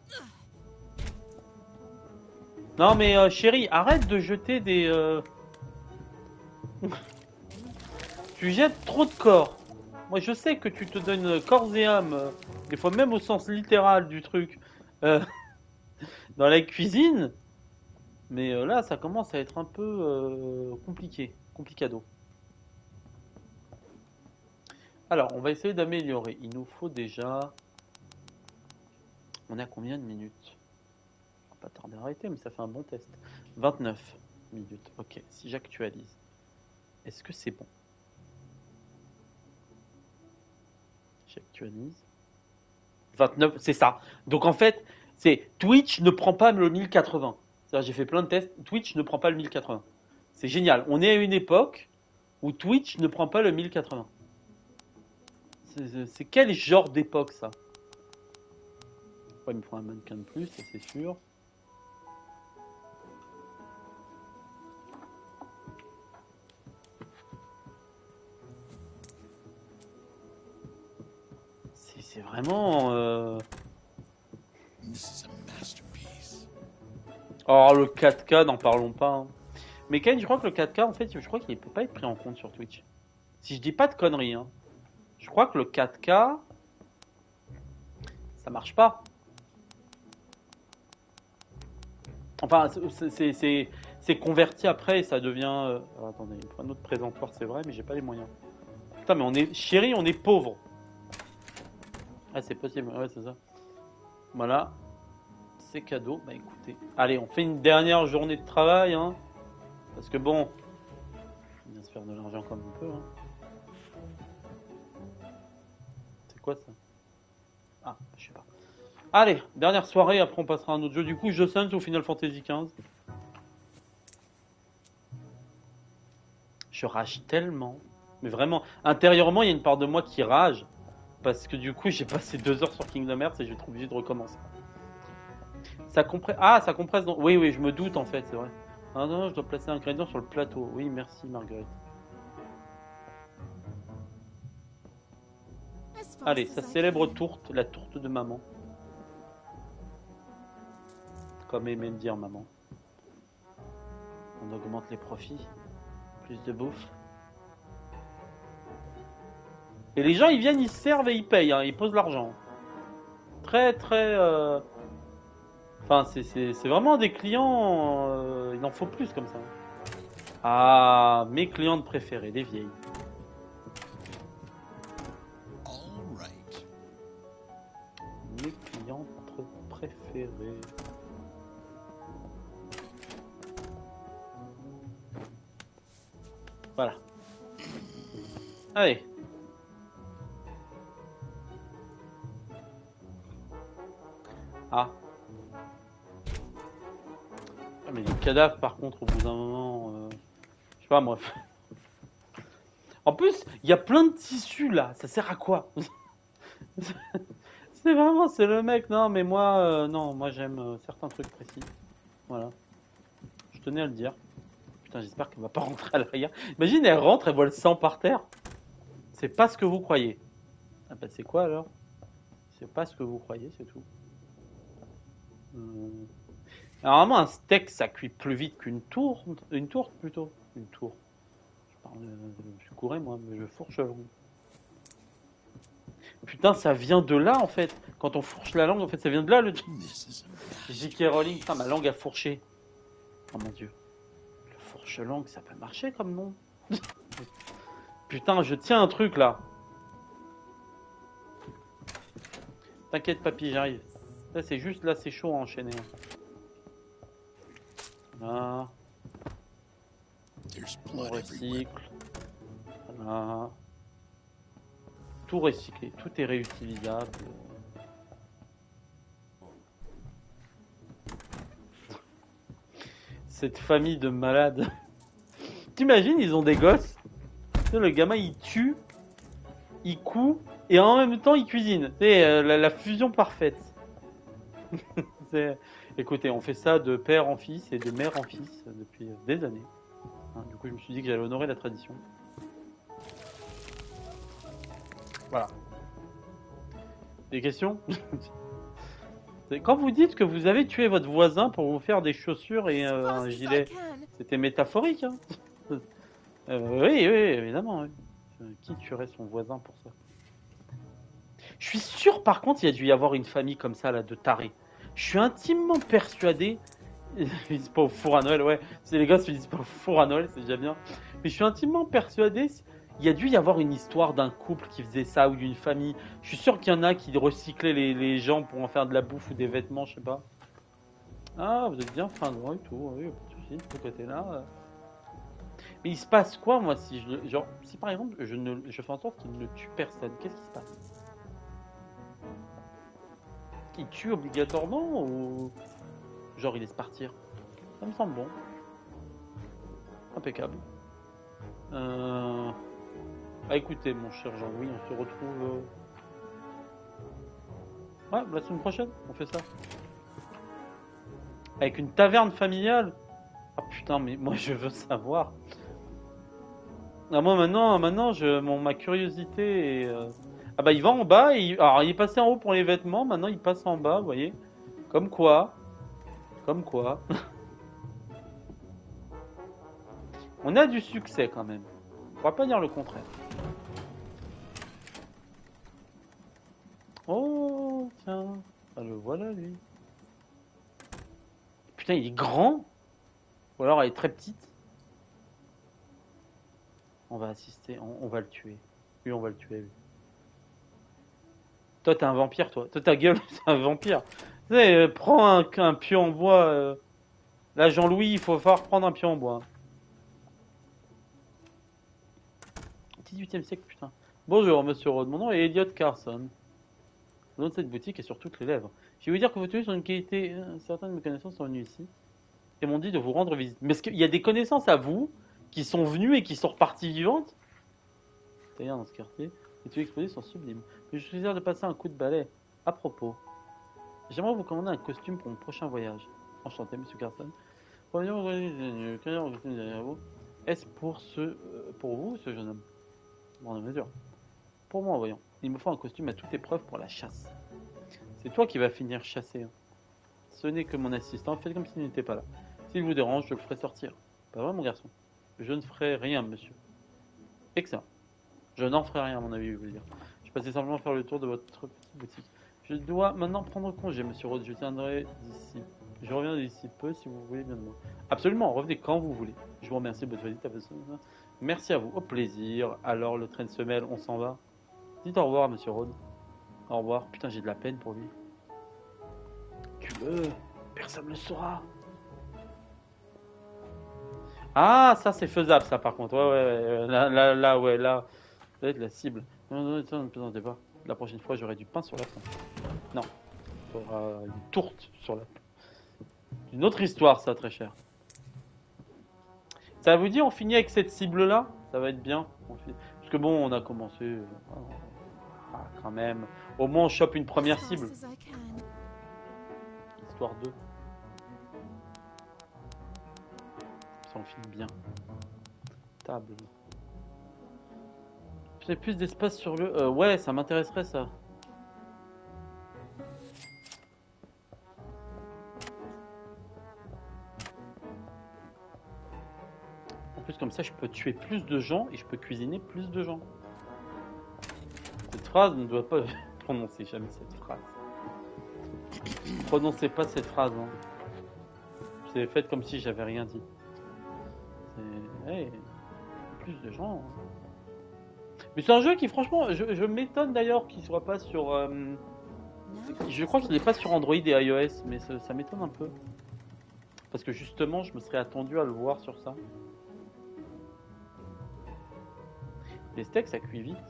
Non mais euh, chérie, arrête de jeter des... Euh... tu jettes trop de corps. Moi je sais que tu te donnes corps et âme, euh, des fois même au sens littéral du truc, euh, dans la cuisine. Mais euh, là ça commence à être un peu euh, compliqué, complicado. Alors on va essayer d'améliorer. Il nous faut déjà... On est à combien de minutes? On va pas tarder à arrêter mais ça fait un bon test. vingt-neuf minutes. Ok, si j'actualise. Est-ce que c'est bon? J'actualise. vingt-neuf, c'est ça. Donc en fait, c'est Twitch ne prend pas le mille quatre-vingts. C'est-à-dire, j'ai fait plein de tests. Twitch ne prend pas le mille quatre-vingts. C'est génial. On est à une époque où Twitch ne prend pas le mille quatre-vingts. C'est, c'est quel genre d'époque ça? Ouais, il me faut un mannequin de plus, ça c'est sûr. C'est, c'est vraiment. Euh... This is a masterpiece. Alors le quatre K, n'en parlons pas. Hein. Mais Ken, je crois que le quatre K, en fait, je crois qu'il peut pas être pris en compte sur Twitch. Si je dis pas de conneries, hein. Je crois que le quatre K, ça marche pas. Enfin, c'est converti après et ça devient... Euh... Alors, attendez, il faut un autre présentoir, c'est vrai, mais j'ai pas les moyens. Putain, mais on est... Chérie, on est pauvre. Ah, c'est possible, ouais, c'est ça. Voilà. C'est cadeau. Bah écoutez. Allez, on fait une dernière journée de travail, hein. Parce que bon... On vient se faire de l'argent comme on peut, hein. C'est quoi ça? Ah, je sais pas. Allez, dernière soirée, après on passera à un autre jeu. Du coup, je sens au Final Fantasy quinze. Je rage tellement. Mais vraiment, intérieurement, il y a une part de moi qui rage. Parce que du coup, j'ai passé deux heures sur Kingdom Hearts et je vais être obligé de recommencer. Ça compresse. Ah, ça compresse. Dans... Oui, oui, je me doute en fait, c'est vrai. Ah non, je dois placer un ingrédient sur le plateau. Oui, merci Marguerite. Allez, sa célèbre tourte, la tourte de maman. Comme aimait me dire maman. On augmente les profits. Plus de bouffe. Et les gens, ils viennent, ils servent et ils payent. Hein, ils posent l'argent. Très, très... Euh... Enfin, c'est vraiment des clients... Euh... Il en faut plus comme ça. Ah, mes clientes préférées, les vieilles. Mes clientes préférées. Voilà. Allez. Ah. Ah mais les cadavres par contre au bout d'un moment... Euh... Je sais pas moi. En plus, il y a plein de tissus là. Ça sert à quoi? C'est vraiment, c'est le mec. Non mais moi, euh, non, moi j'aime euh, certains trucs précis. Voilà. Je tenais à le dire. Putain, j'espère qu'elle va pas rentrer à l'arrière. Imagine, elle rentre, elle voit le sang par terre. C'est pas ce que vous croyez. Ah bah c'est quoi alors? C'est pas ce que vous croyez, c'est tout. Hum. Normalement, un steak, ça cuit plus vite qu'une tour, une tourte plutôt, une tour. Je parle, je suis couré moi, mais je fourche la langue. Putain, ça vient de là en fait. Quand on fourche la langue, en fait, ça vient de là le truc. J K Rowling, putain, ma langue a fourché. Oh mon dieu. Le fourche-langue, ça peut marcher comme nom. Putain, je tiens un truc là. T'inquiète, papy, j'arrive. Là, c'est juste là, c'est chaud à enchaîner. Voilà. On recycle. Voilà. Tout recyclé, tout est réutilisable. Cette famille de malades. T'imagines, ils ont des gosses. Le gamin, il tue, il coud, et en même temps, il cuisine. C'est euh, la, la fusion parfaite. Écoutez, on fait ça de père en fils et de mère en fils depuis des années. Hein, du coup, je me suis dit que j'allais honorer la tradition. Voilà. Des questions? Quand vous dites que vous avez tué votre voisin pour vous faire des chaussures et euh, un gilet, c'était métaphorique. Hein. euh, oui, oui, évidemment. Oui. Qui tuerait son voisin pour ça? Je suis sûr, par contre, il y a dû y avoir une famille comme ça, là, de tarés. Je suis intimement persuadé. Ils disent pas au four à Noël, ouais. C'est les gosses qui disent pas au four à Noël, c'est déjà bien. Mais je suis intimement persuadé. Il y a dû y avoir une histoire d'un couple qui faisait ça ou d'une famille. Je suis sûr qu'il y en a qui recyclaient les, les gens pour en faire de la bouffe ou des vêtements, je sais pas. Ah, vous êtes bien fin et tout. Oui, pas de soucis de ce côté-là. Mais il se passe quoi, moi, si je, genre, si par exemple je ne, je fais en sorte qu'il ne tue personne, qu'est-ce qui se passe? Il tue obligatoirement ou genre il laisse partir? Ça me semble bon. Impeccable. Euh... Ah écoutez mon cher Jean-Louis, on se retrouve... Ouais, la semaine prochaine, on fait ça. Avec une taverne familiale. Ah putain, mais moi je veux savoir. Ah moi maintenant, maintenant je, mon, ma curiosité est... Euh... Ah bah il va en bas, et il... alors il est passé en haut pour les vêtements, maintenant il passe en bas, vous voyez. Comme quoi. Comme quoi. On a du succès quand même. On va pas dire le contraire. Oh, tiens. Ah, le voilà, lui. Putain, il est grand. Ou alors elle est très petite. On va assister, on, on va le tuer. Lui, on va le tuer, lui. Toi, t'es un vampire, toi. Toi, ta gueule, c'est un vampire. Tu sais, euh, prends un, un pieu en bois. euh. Là, Jean-Louis, il faut falloir prendre un pieu en bois. dix-huitième siècle, putain. Bonjour, monsieur Rod. Mon nom est Elliot Carson. Le nom de cette boutique est sur toutes les lèvres. Je vais vous dire que vos tenues sont une qualité. euh, Certaines de mes connaissances sont venues ici et m'ont dit de vous rendre visite. Mais est-ce qu'il y a des connaissances à vous qui sont venues et qui sont reparties vivantes? D'ailleurs, dans ce quartier, les tenues exposées sont sublimes. Mais je suis sûr de passer un coup de balai. À propos, j'aimerais vous commander un costume pour mon prochain voyage. Enchanté, monsieur Carson. Est-ce pour ce, euh, pour vous, ce jeune homme? Bon, mesure. Pour moi, voyons. Il me faut un costume à toute épreuve pour la chasse. C'est toi qui vas finir chasser. Hein. Ce n'est que mon assistant. Faites comme s'il n'était pas là. S'il vous dérange, je le ferai sortir. Pas vrai, mon garçon? Je ne ferai rien, monsieur. Excellent. Je n'en ferai rien, à mon avis, je veux dire. Je passais simplement faire le tour de votre petite boutique. Je dois maintenant prendre congé, monsieur Rhodes. Je viendrai d'ici. Je reviens d'ici peu si vous voulez bien de moi. Absolument, revenez quand vous voulez. Je vous remercie de votre visite. Merci à vous. Au plaisir. Alors, le train de semelle, on s'en va. Dites au revoir, monsieur Rhodes. Au revoir. Putain, j'ai de la peine pour lui. Tu veux? Personne ne le saura. Ah, ça c'est faisable, ça par contre. Ouais, ouais, ouais. Là, là, là, ouais, là. Ça va être la cible. Non, non, non, ne plaisantez pas. La prochaine fois, j'aurai du pain sur la pompe. Non. Tu auras une tourte sur la pompe. Une autre histoire, ça, très cher. Ça vous dit, on finit avec cette cible-là? Ça va être bien. Parce que bon, on a commencé. Ah, quand même. Au moins, on chope une première cible. Histoire deux. Ça, on finit bien. Table. J'ai plus d'espace sur le... Euh, ouais, ça m'intéresserait, ça. En plus, comme ça, je peux tuer plus de gens et je peux cuisiner plus de gens. Cette phrase ne doit pas... Prononcez jamais cette phrase. Prononcez pas cette phrase. Hein. C'est fait comme si j'avais rien dit. C'est... Hey, plus de gens... Hein. Mais c'est un jeu qui, franchement, je, je m'étonne d'ailleurs qu'il soit pas sur... Euh... Je crois qu'il n'est pas sur Android et iOS, mais ça, ça m'étonne un peu. Parce que justement, je me serais attendu à le voir sur ça. Les steaks, ça cuit vite.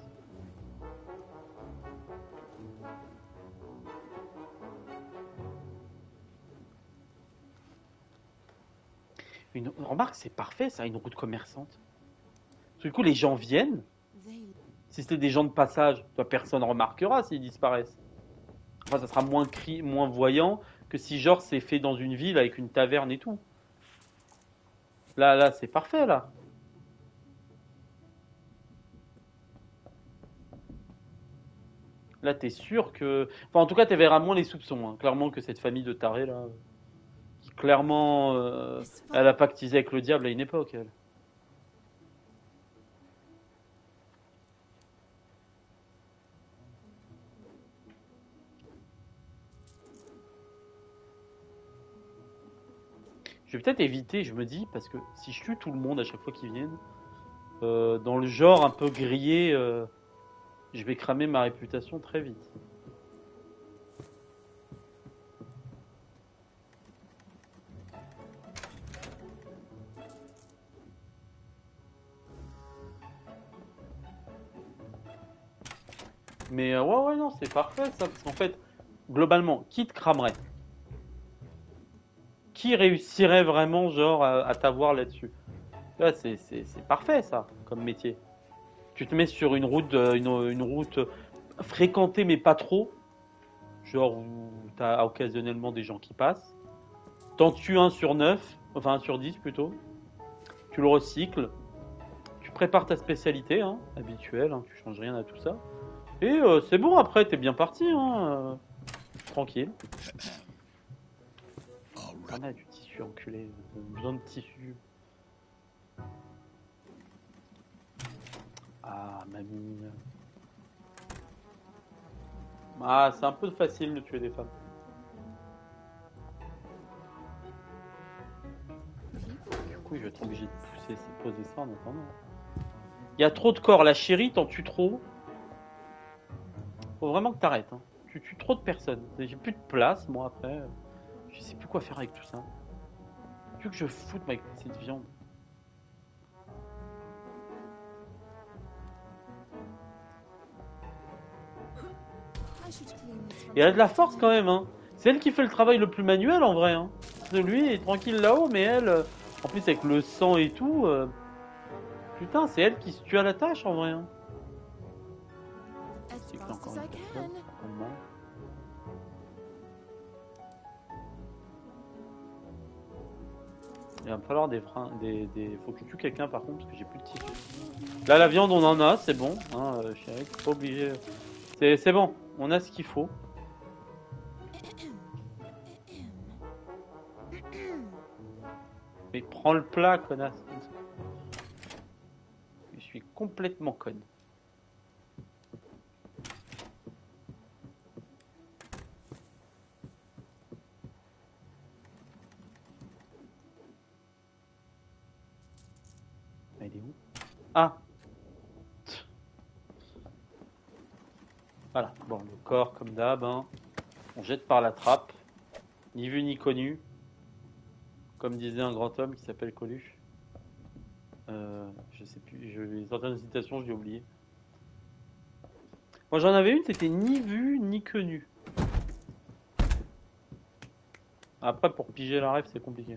Une... Remarque, c'est parfait, ça, une route commerçante. Du coup, les gens viennent. Si c'était des gens de passage, toi, personne ne remarquera s'ils disparaissent. Enfin, ça sera moins, cri... moins voyant que si, genre, c'est fait dans une ville avec une taverne et tout. Là, là, c'est parfait, là. Là, t'es sûr que... Enfin, en tout cas, tu verras moins les soupçons. Hein. Clairement que cette famille de tarés, là... Qui, clairement, euh, elle a pactisé avec le diable à une époque, elle. Je vais peut-être éviter, je me dis, parce que si je tue tout le monde à chaque fois qu'ils viennent, euh, dans le genre un peu grillé, euh, je vais cramer ma réputation très vite. Mais euh, ouais, ouais, non, c'est parfait ça, parce qu'en fait, globalement, qui te cramerait? Qui réussirait vraiment, genre, à, à t'avoir là-dessus? Là, c'est, c'est, c'est parfait ça, comme métier. Tu te mets sur une route, euh, une, une route fréquentée, mais pas trop, genre où t'as occasionnellement des gens qui passent. T'en tues un sur neuf, enfin un sur dix plutôt. Tu le recycles. Tu prépares ta spécialité, hein, habituelle, hein, tu changes rien à tout ça. Et euh, c'est bon, après, t'es bien parti, hein, euh, tranquille. On a du tissu enculé, besoin de tissu. Ah, mamie. Ah, c'est un peu facile de tuer des femmes. Du coup, je vais être obligé de pousser, de poser ça en attendant. Il y a trop de corps, la chérie, t'en tues trop. Faut vraiment que t'arrêtes. Hein. Tu tues trop de personnes. J'ai plus de place, moi, après. Je sais plus quoi faire avec tout ça. Plus que je foute ma petite viande. I should clean this from Et elle a de la time to force time. quand même, hein. C'est elle qui fait le travail le plus manuel en vrai, hein. Lui est tranquille là-haut, mais elle, euh, en plus avec le sang et tout, euh, putain, c'est elle qui se tue à la tâche en vrai. Hein. As C'est qu'il y a fast encore as une I personne, can. certainement. Il va me falloir des freins, des, des... faut que je tue quelqu'un par contre parce que j'ai plus de tissu. Là la viande on en a, c'est bon, hein, euh, chérie, t'es pas obligé. C'est, c'est bon, on a ce qu'il faut. Mais prends le plat, connasse. Je suis complètement conne. Elle est où? Ah! Voilà, bon, le corps comme d'hab, hein. On jette par la trappe, ni vu ni connu, comme disait un grand homme qui s'appelle Coluche. Euh, je sais plus, je, les certaines citations, je l'ai oublié. Moi j'en avais une, c'était ni vu ni connu. Après, pour piger la rêve, c'est compliqué.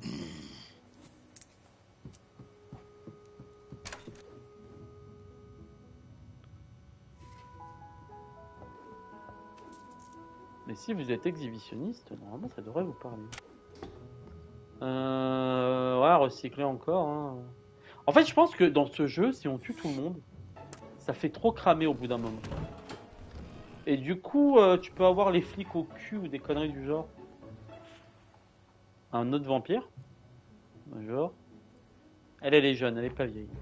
Mais si vous êtes exhibitionniste, normalement ça devrait vous parler. Euh, ouais, recycler encore. Hein. En fait, je pense que dans ce jeu, si on tue tout le monde, ça fait trop cramer au bout d'un moment. Et du coup, euh, tu peux avoir les flics au cul ou des conneries du genre. Un autre vampire. Genre. Elle, elle est jeune, elle est pas vieille.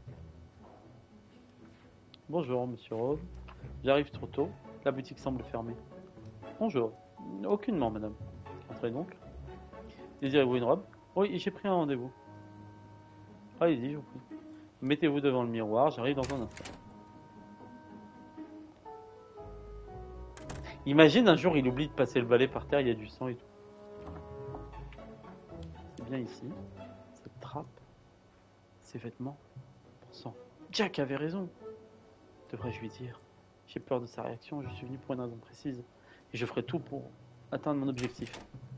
Bonjour, monsieur Rose. J'arrive trop tôt. La boutique semble fermée. Bonjour. Aucunement, madame. Entrez donc. Désirez-vous une robe? Oui, j'ai pris un rendez-vous. Allez-y, je vous prie. Mettez-vous devant le miroir, j'arrive dans un instant. Imagine un jour, il oublie de passer le balai par terre, il y a du sang et tout. C'est bien ici. Cette trappe. Ces vêtements. Pour sang. Jack avait raison. Devrais-je lui dire? J'ai peur de sa réaction, je suis venu pour une raison précise. Et je ferai tout pour atteindre mon objectif.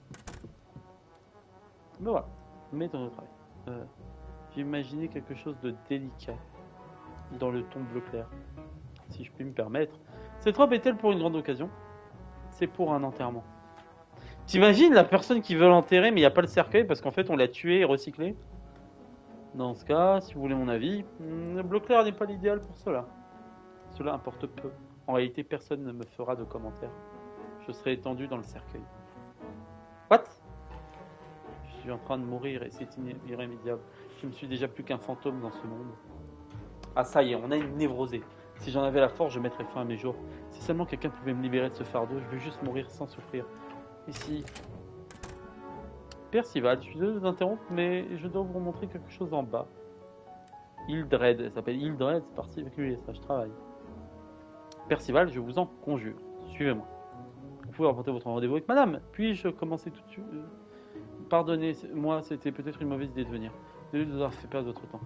Mais voilà, mettons au travail. Euh, j'ai imaginé quelque chose de délicat dans le ton bleu clair. Si je puis me permettre. Cette robe est-elle pour une grande occasion? C'est pour un enterrement. T'imagines la personne qui veut l'enterrer, mais il n'y a pas le cercueil parce qu'en fait on l'a tué et recyclé? Dans ce cas, si vous voulez mon avis, le bleu clair n'est pas l'idéal pour cela. Cela importe peu. En réalité, personne ne me fera de commentaires. Je serai étendu dans le cercueil. What? Je suis en train de mourir et c'est irrémédiable. Je ne suis déjà plus qu'un fantôme dans ce monde. Ah ça y est, on a une névrosée. Si j'en avais la force, je mettrais fin à mes jours. Si seulement quelqu'un pouvait me libérer de ce fardeau, je veux juste mourir sans souffrir. Ici. Percival, je suis désolé de vous interrompre, mais je dois vous montrer quelque chose en bas. Hildred, elle s'appelle Hildred, c'est particulier ça, je travaille. Percival, je vous en conjure, suivez-moi. Vous pouvez rapporter votre rendez-vous avec madame. Puis-je commencer tout de suite? Pardonnez-moi, c'était peut-être une mauvaise idée de venir. Désolé de vous avoir fait perdre votre temps.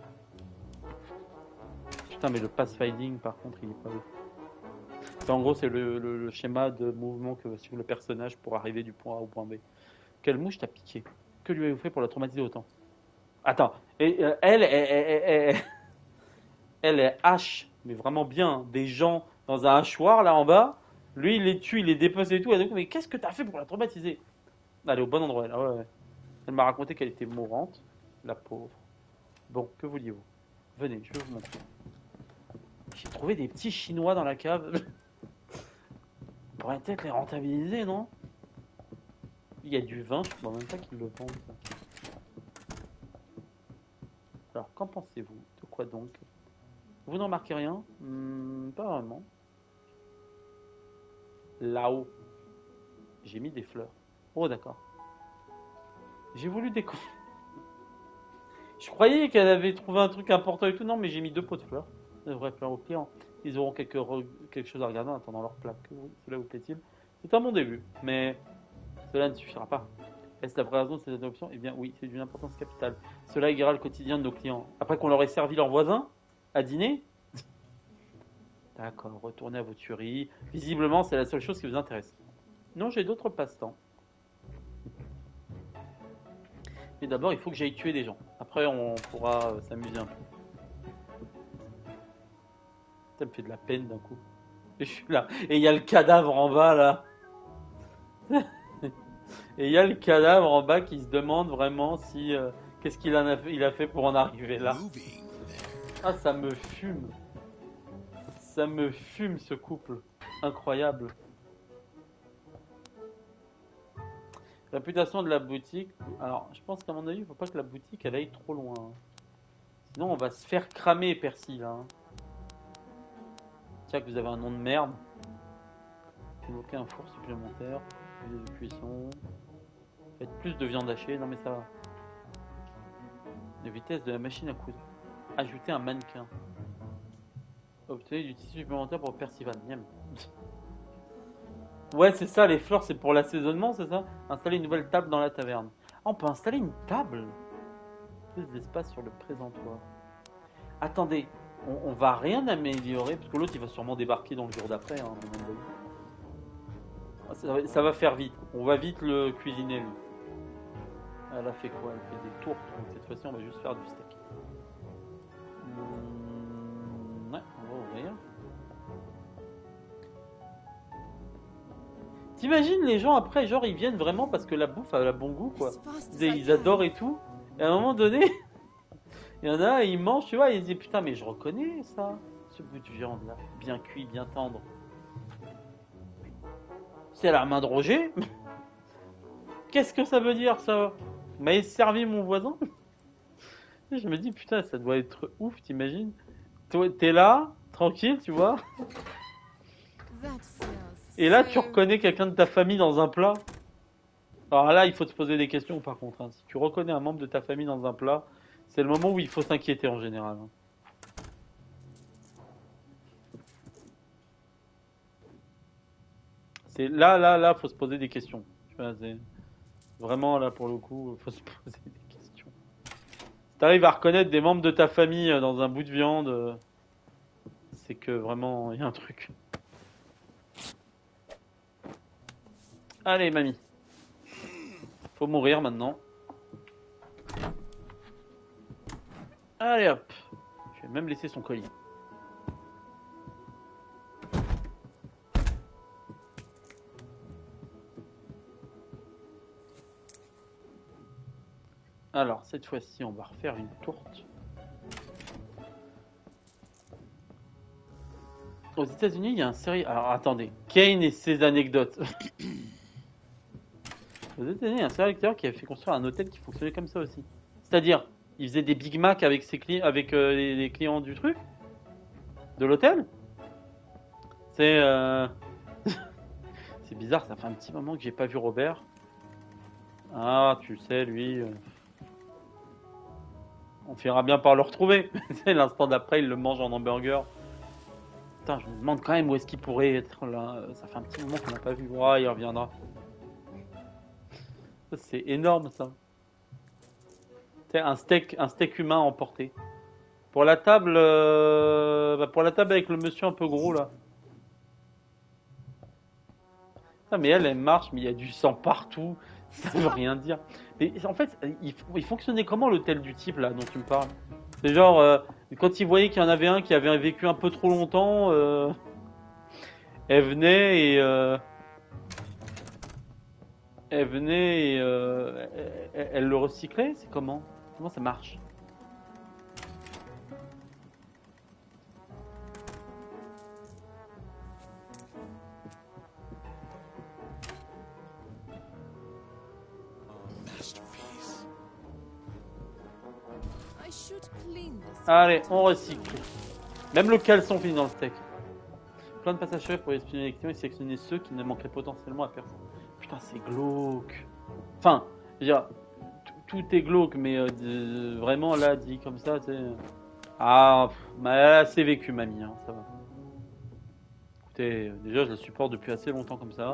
Putain, mais le pathfinding, par contre, il est pas ouf. C'est, en gros, c'est le, le- le schéma de mouvement que va suivre le personnage pour arriver du point A au point B. Quelle mouche t'a piqué? Que lui avez-vous fait pour la traumatiser autant? Attends, et, euh, elle, elle, elle, elle, elle, elle hache, mais vraiment bien, des gens dans un hachoir là en bas. Lui, il les tue, il les dépose et tout. Et donc, mais qu'est-ce que t'as fait pour la traumatiser? Elle est au bon endroit là, ouais, ouais. Elle m'a raconté qu'elle était mourante, la pauvre. Bon, que vouliez-vous? Venez, je vais vous montrer. J'ai trouvé des petits chinois dans la cave. On pourrait peut-être les rentabiliser, non? Il y a du vin, je crois même pas qu'ils le vendent. Ça. Alors, qu'en pensez-vous? De quoi donc? Vous ne remarquez rien? Hmm, pas vraiment. Là-haut, j'ai mis des fleurs. Oh, d'accord. J'ai voulu déco. Je croyais qu'elle avait trouvé un truc important et tout. Non, mais j'ai mis deux pots de fleurs. Ça devrait plaire aux clients. Ils auront quelque, re- quelque chose à regarder en attendant leur plat. Que oui, cela vous plaît-il? C'est un bon début, mais cela ne suffira pas. Est-ce la vraie raison de cette adoption? Eh bien, oui, c'est d'une importance capitale. Cela égara le quotidien de nos clients. Après qu'on leur ait servi leur voisin à dîner? D'accord, retournez à vos tueries. Visiblement, c'est la seule chose qui vous intéresse. Non, j'ai d'autres passe-temps. Mais d'abord, il faut que j'aille tuer des gens. Après, on pourra euh, s'amuser un peu. Ça me fait de la peine d'un coup. Et je suis là. Et il y a le cadavre en bas, là. Et il y a le cadavre en bas qui se demande vraiment si... euh, qu'est-ce qu'il en a fait, il a fait pour en arriver là. Ah, ça me fume. Ça me fume, ce couple. Incroyable. Réputation de la boutique. Alors, je pense qu'à mon avis, il ne faut pas que la boutique elle aille trop loin. Sinon, on va se faire cramer, Percy, là. Tiens, que vous avez un nom de merde. Évoquer un four supplémentaire. Vitesse de cuisson. Faites plus de viande hachée. Non, mais ça va. La vitesse de la machine à coudre. Ajouter un mannequin. Obtenez du tissu supplémentaire pour Percival. Miam. Ouais, c'est ça, les fleurs, c'est pour l'assaisonnement, c'est ça? Installer une nouvelle table dans la taverne. Ah, on peut installer une table? Plus d'espace sur le présentoir. Attendez, on, on va rien améliorer, parce que l'autre, il va sûrement débarquer dans le jour d'après. Hein, ça, va, ça va faire vite. On va vite le cuisiner, lui. Elle a fait quoi? Elle fait des tourtes. Donc cette fois-ci, on va juste faire du steak. Mmh, ouais, on va ouvrir. T'imagines les gens après, genre ils viennent vraiment parce que la bouffe a la bon goût quoi. Ils, ils adorent et tout. Et à un moment donné, il y en a, ils mangent, tu vois, ils disent putain mais je reconnais ça, ce bout de viande là, bien cuit, bien tendre. C'est la main de Roger. Qu'est-ce que ça veut dire ça? Vous m'avez servi mon voisin? Et je me dis putain ça doit être ouf, t'imagines? Toi t'es là, tranquille, tu vois. Et là tu reconnais quelqu'un de ta famille dans un plat. Alors là, il faut te poser des questions par contre. Hein. Si tu reconnais un membre de ta famille dans un plat, c'est le moment où il faut s'inquiéter en général. Hein. C'est là, là, là, faut se poser des questions. Tu vois, c'est vraiment là pour le coup, faut se poser des questions. Si t'arrives à reconnaître des membres de ta famille dans un bout de viande, c'est que vraiment il y a un truc. Allez, mamie. Faut mourir maintenant. Allez hop. Je vais même laisser son collier. Alors, cette fois-ci, on va refaire une tourte. Aux États-Unis, il y a un série. Alors, attendez. Kane et ses anecdotes. Aux États-Unis, il y a un serial acteur qui a fait construire un hôtel qui fonctionnait comme ça aussi. C'est-à-dire, il faisait des Big Mac avec, ses cli... avec euh, les, les clients du truc, de l'hôtel. C'est euh... c'est bizarre, ça fait un petit moment que j'ai pas vu Robert. Ah, tu sais, lui, euh... on finira bien par le retrouver. C'est l'instant d'après, il le mange en hamburger. Putain, je me demande quand même où est-ce qu'il pourrait être là. Ça fait un petit moment qu'on l'a pas vu. Oh, il reviendra. C'est énorme ça. C'est un steak, un steak humain emporté. Pour la table, euh... bah, pour la table avec le monsieur un peu gros là. Ah, mais elle, elle marche, mais il y a du sang partout. Ça veut rien dire. Mais en fait, il, il fonctionnait comment l'hôtel du type là dont tu me parles? C'est genre, euh, quand il voyait qu'il y en avait un qui avait vécu un peu trop longtemps, euh, elle venait et euh, elle venait et euh, elle, elle le recyclait. C'est comment? Comment ça marche? Allez, on recycle. Même le caleçon finit dans le steak. Plein de passages chefs pour espionner les clients et sélectionner ceux qui ne manqueraient potentiellement à personne. Putain, c'est glauque. Enfin, je veux dire, tout est glauque, mais euh, de- vraiment là, dit comme ça, tu sais. Ah, pff, bah, là, c'est vécu, mamie, hein, ça va. Écoutez, euh, déjà, je la supporte depuis assez longtemps comme ça.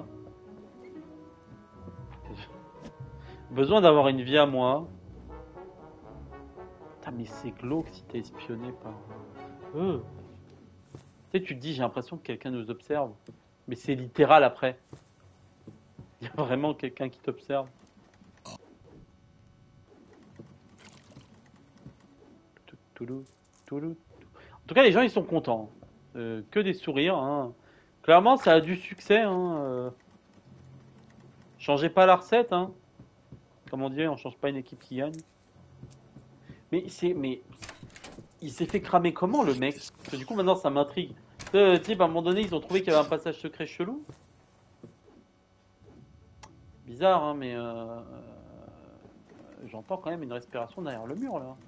Besoin d'avoir une vie à moi. Putain, mais c'est glauque si t'es espionné par. Euh. Tu sais, tu te dis, j'ai l'impression que quelqu'un nous observe. Mais c'est littéral après. Il y a vraiment quelqu'un qui t'observe. Tout- toulou, toulou. En tout cas, les gens, ils sont contents. Euh, que des sourires. Hein. Clairement, ça a du succès. Hein. Euh, changez pas la recette. Hein. Comme on dit, on change pas une équipe qui gagne. Mais c'est, mais il s'est fait cramer comment le mec? Parce que du coup, maintenant, ça m'intrigue. Euh, type, à un moment donné, ils ont trouvé qu'il y avait un passage secret chelou. Bizarre, hein, mais euh, euh, j'entends quand même une respiration derrière le mur là.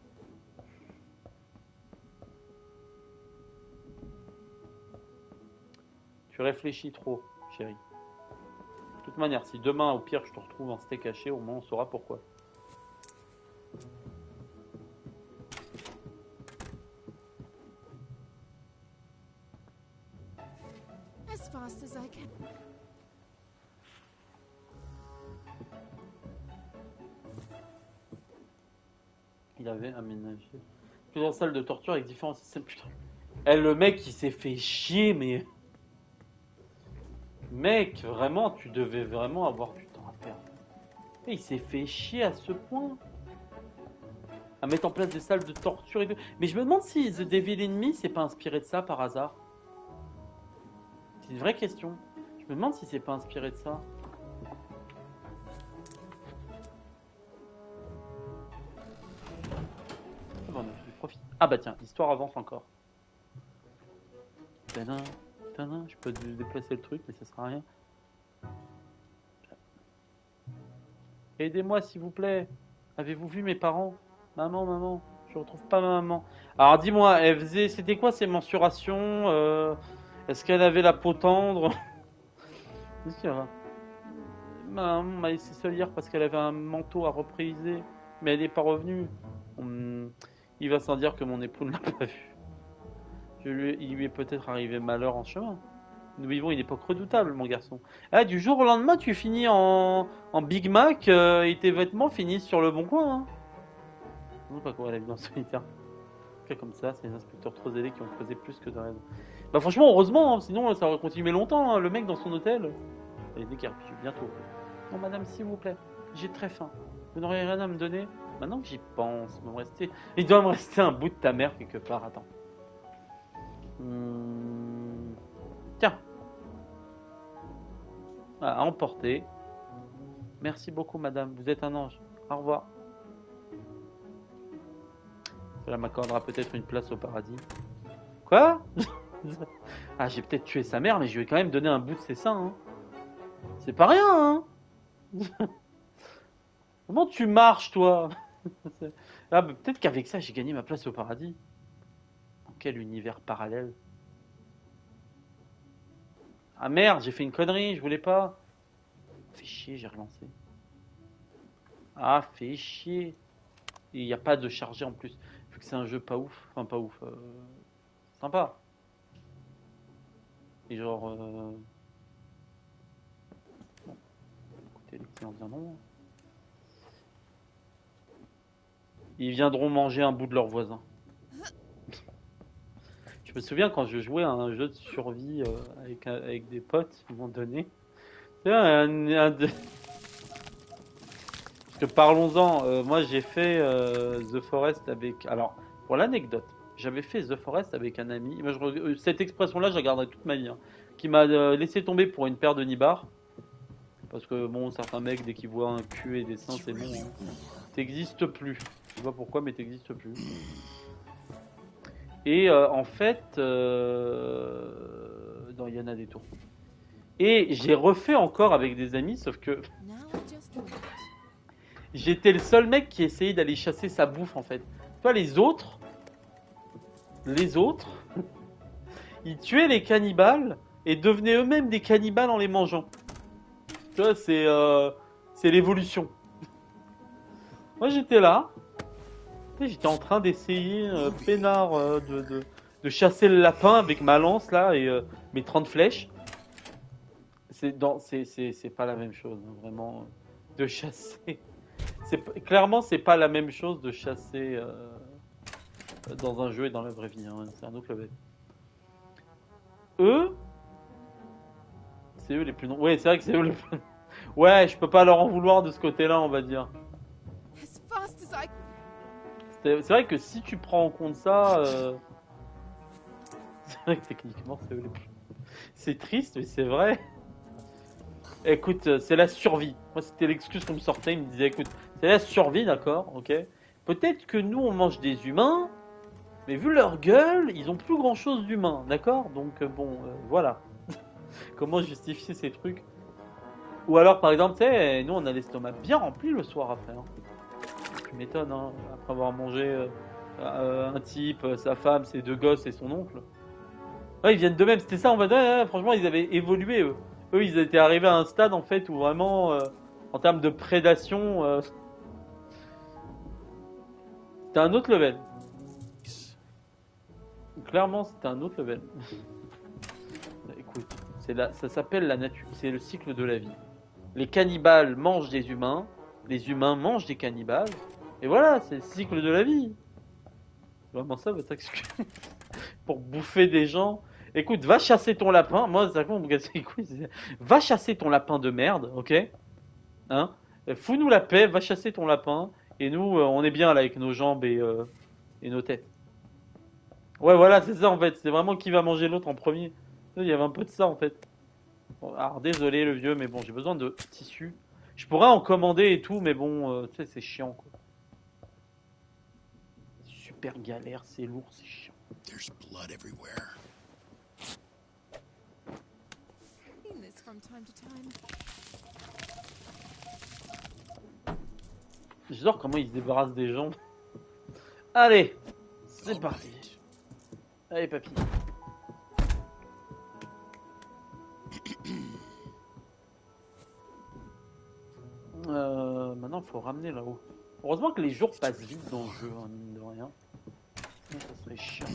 Tu réfléchis trop, chérie. De toute manière, si demain, au pire, je te retrouve en steak haché, au moins on saura pourquoi. As fast as I can. Il avait aménagé plusieurs salles de torture avec différents systèmes. Putain. Eh, le mec, il s'est fait chier, mais. Mec, vraiment, tu devais vraiment avoir du temps à perdre. Et il s'est fait chier à ce point. À mettre en place des salles de torture et tout. Mais je me demande si The Devil in Me, c'est pas inspiré de ça par hasard. C'est une vraie question. Je me demande si c'est pas inspiré de ça. Ah bah, on a fait du profit. Ah bah tiens, l'histoire avance encore. Tadam, tadam, je peux dé- déplacer le truc, mais ça sert à rien. Aidez-moi s'il vous plaît. Avez-vous vu mes parents? Maman, maman, je retrouve pas ma maman. Alors dis-moi, elle faisait, c'était quoi ces mensurations? Euh, Est-ce qu'elle avait la peau tendre? Qu'est-ce qu'il y a? Ma maman m'a laissé seule hier parce qu'elle avait un manteau à repriser, mais elle n'est pas revenue. Hum, il va sans dire que mon époux ne l'a pas vue. Je lui, il lui est peut-être arrivé malheur en chemin. Nous vivons une époque redoutable, mon garçon. Ah, du jour au lendemain, tu finis en, en Big Mac euh, et tes vêtements finissent sur le bon coin. Hein. Je ne sais pas quoi, la vie en solitaire. Cas comme ça, c'est les inspecteurs trop zélés qui ont creusé plus que de raison. Bah franchement, heureusement, hein, sinon ça aurait continué longtemps, hein, le mec dans son hôtel. Allez, décarpille, bientôt. Non, madame, s'il vous plaît, j'ai très faim. Vous n'aurez rien à me donner? Maintenant que j'y pense, il, me rester... il doit me rester un bout de ta mère quelque part, attends. Hum... Tiens. À emporter. Merci beaucoup, madame, vous êtes un ange. Au revoir. Cela m'accordera peut-être une place au paradis. Quoi? Ah, j'ai peut-être tué sa mère, mais je lui ai quand même donné un bout de ses seins. Hein. C'est pas rien, hein? Comment tu marches, toi? Ah, bah, peut-être qu'avec ça, j'ai gagné ma place au paradis. Dans quel univers parallèle? Ah merde, j'ai fait une connerie, je voulais pas. Fait chier, j'ai relancé. Ah, fait chier. Il n'y a pas de chargé en plus. Vu que c'est un jeu pas ouf. Enfin, pas ouf. Euh... Sympa. Et genre. Euh... Bon, écoutez, les clients viendront. Ils viendront manger un bout de leur voisin. Je me souviens quand je jouais à un jeu de survie euh, avec, avec des potes, à un moment donné. C'est un, un de... Parce que parlons-en, euh, moi j'ai fait euh, The Forest avec... Alors, pour l'anecdote, j'avais fait The Forest avec un ami. Moi, je... Cette expression-là, je la garderai toute ma vie. Hein, qui m'a euh, laissé tomber pour une paire de nibards. Parce que, bon, certains mecs, dès qu'ils voient un cul et des seins, c'est bon. Hein. T'existes plus. Je sais pas pourquoi, mais t'existes plus. Et euh, en fait, euh... non, il y en a des tours. Et j'ai refait encore avec des amis, sauf que Now just wait. j'étais le seul mec qui essayait d'aller chasser sa bouffe en fait. Toi, les autres, les autres, ils tuaient les cannibales et devenaient eux-mêmes des cannibales en les mangeant. Tu vois, c'est euh, c'est l'évolution. Moi, j'étais là, tu sais, j'étais en train d'essayer euh, peinard euh, de, de, de chasser le lapin avec ma lance là et euh, mes trente flèches. C'est dans, c'est, c'est, c'est pas la même chose, hein, vraiment. De chasser. C'est, p- clairement, c'est pas la même chose de chasser euh, dans un jeu et dans la vraie vie, hein, c'est un autre level. Eux, c'est eux les plus non. Ouais, c'est vrai que c'est eux les plus. Ouais, je peux pas leur en vouloir de ce côté-là, on va dire. As fast as I C'est c'est vrai que si tu prends en compte ça, euh, c'est vrai que techniquement, c'est eux les plus. C'est triste, mais c'est vrai. Écoute, euh, c'est la survie. Moi, c'était l'excuse qu'on me sortait. Il me disait, écoute, c'est la survie, d'accord, ok. Peut-être que nous, on mange des humains, mais vu leur gueule, ils ont plus grand-chose d'humain, d'accord. Donc euh, bon, euh, voilà. Comment justifier ces trucs? Ou alors, par exemple, tu sais, nous, on a l'estomac bien rempli le soir après. Hein. Tu m'étonnes, hein, après avoir mangé euh, euh, un type, euh, sa femme, ses deux gosses et son oncle. Ouais, ils viennent d'eux-mêmes. C'était ça, on va dire. Ouais, ouais, franchement, ils avaient évolué, eux. Eux, ils étaient arrivés à un stade, en fait, où vraiment, euh, en termes de prédation, euh, c'était un autre level. Clairement, c'était un autre level. Écoute, c'est la, ça s'appelle la nature. C'est le cycle de la vie. Les cannibales mangent des humains. Les humains mangent des cannibales. Et voilà, c'est le cycle de la vie. Vraiment ça, votre excuse pour bouffer des gens. Écoute, va chasser ton lapin. Moi, ça compte me casser les couilles. c'est- Va chasser ton lapin de merde, ok? Hein? Fous-nous la paix, va chasser ton lapin. Et nous, euh, on est bien là avec nos jambes et, euh, et nos têtes. Ouais, voilà, c'est ça en fait. C'est vraiment qui va manger l'autre en premier. Il y avait un peu de ça en fait. Bon, alors désolé le vieux, mais bon, j'ai besoin de tissu. Je pourrais en commander et tout, mais bon, euh, tu sais, c'est chiant quoi. Super galère, c'est lourd, c'est chiant. There's blood everywhere. seen this from time to time? J'adore comment ils se débarrassent des gens. Allez, c'est All parti. right. Allez, papy. Euh, maintenant, il faut ramener là-haut. Heureusement que les jours passent vite dans le jeu, hein, mine de rien. Sinon, ça serait chiant.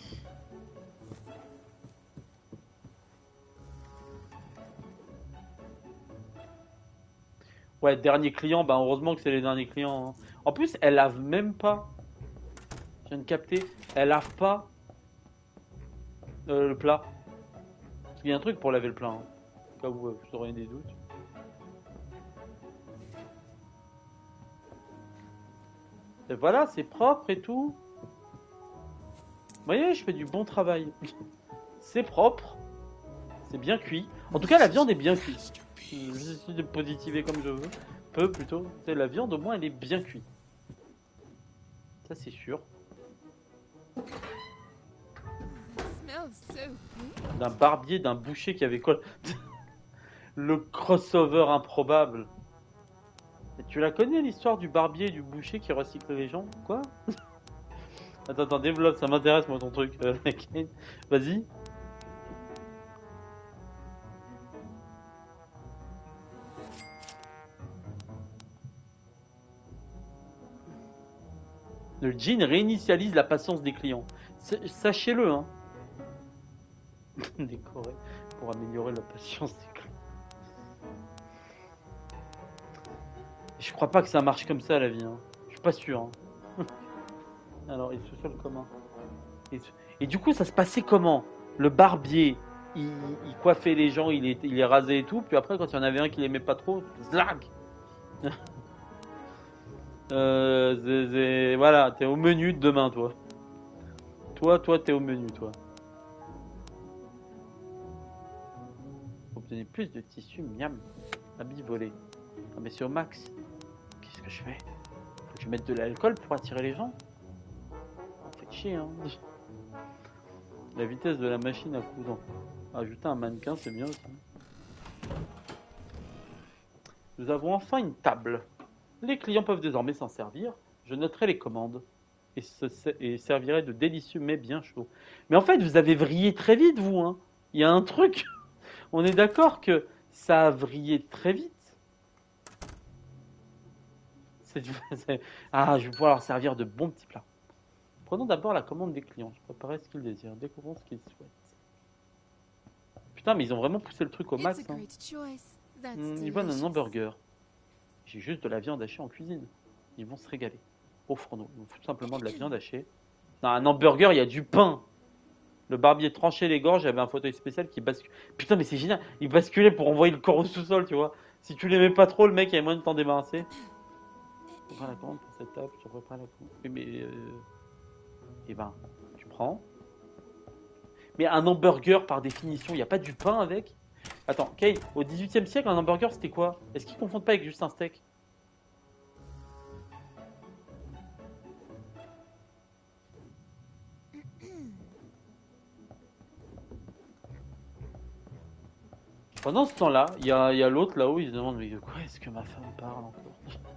Ouais, dernier client, bah heureusement que c'est les derniers clients. Hein. En plus, elle lave même pas. Je viens de capter. Elle lave pas euh, le plat. Parce qu'il y a un truc pour laver le plat. Hein. Au cas où euh, vous auriez des doutes. Et voilà, c'est propre et tout. Vous voyez, je fais du bon travail. C'est propre. C'est bien cuit. En tout cas, la viande est bien cuite. Je décide de positiver comme je veux. Peu plutôt. C'est la viande, au moins, elle est bien cuite. Ça, c'est sûr. Smells so good. D'un barbier, d'un boucher qui avait quoi? Le crossover improbable. Et tu la connais, l'histoire du barbier et du boucher qui recycle les gens? Quoi? Attends, attends, développe, ça m'intéresse, moi, ton truc. euh, Kane. Vas-y. Le gin réinitialise la patience des clients. Sa- Sachez-le, hein. Décoré pour améliorer la patience des clients. Je crois pas que ça marche comme ça, la vie. Hein. Je suis pas sûr. Hein. Alors, il se fait le commun. Et, et du coup, ça se passait comment? Le barbier, il, il coiffait les gens, il les, il les rasait et tout. Puis après, quand il y en avait un qui l'aimait pas trop, zlag. euh, c'est- c'est- voilà, t'es au menu de demain, toi. Toi, toi, t'es au menu, toi. Obtenez plus de tissu, miam. Habit volé. Ah, mais c'est au max. Qu'est-ce que je fais? Faut que je mette de l'alcool pour attirer les gens? Faites chier, hein. La vitesse de la machine à coudre. Ajouter un mannequin, c'est bien aussi. Nous avons enfin une table. Les clients peuvent désormais s'en servir. Je noterai les commandes. et, se, et servirait de délicieux mets bien chauds. Mais en fait, vous avez vrillé très vite, vous. Hein. Il y a un truc. On est d'accord que ça a vrillé très vite. C'est, c'est, ah, je vais pouvoir leur servir de bons petits plats. Prenons d'abord la commande des clients. Je préparais ce qu'ils désirent. Découvrons ce qu'ils souhaitent. Putain, mais ils ont vraiment poussé le truc au max. Hein. Mmh, ils veulent un hamburger. J'ai juste de la viande hachée en cuisine. Ils vont se régaler. Au fourneau. Ils vont foutre simplement de la viande hachée. Dans un hamburger, il y a du pain. Le barbier tranchait les gorges. Il y avait un fauteuil spécial qui bascule. Putain, mais c'est génial. Il basculait pour envoyer le corps au sous-sol, tu vois. Si tu l'aimais pas trop, le mec, il avait moins de temps débarrasser. On prend la commande pour cette table. Je prépare la commande. Oui, mais. Euh... Eh ben, tu prends. Mais un hamburger, par définition, il n'y a pas du pain avec. Attends, Kay, au dix-huitième siècle, un hamburger, c'était quoi? Est-ce qu'ils ne confondent pas avec juste un steak? Pendant ce temps-là, il y a, y a l'autre là-haut, il se demande mais de quoi est-ce que ma femme parle encore?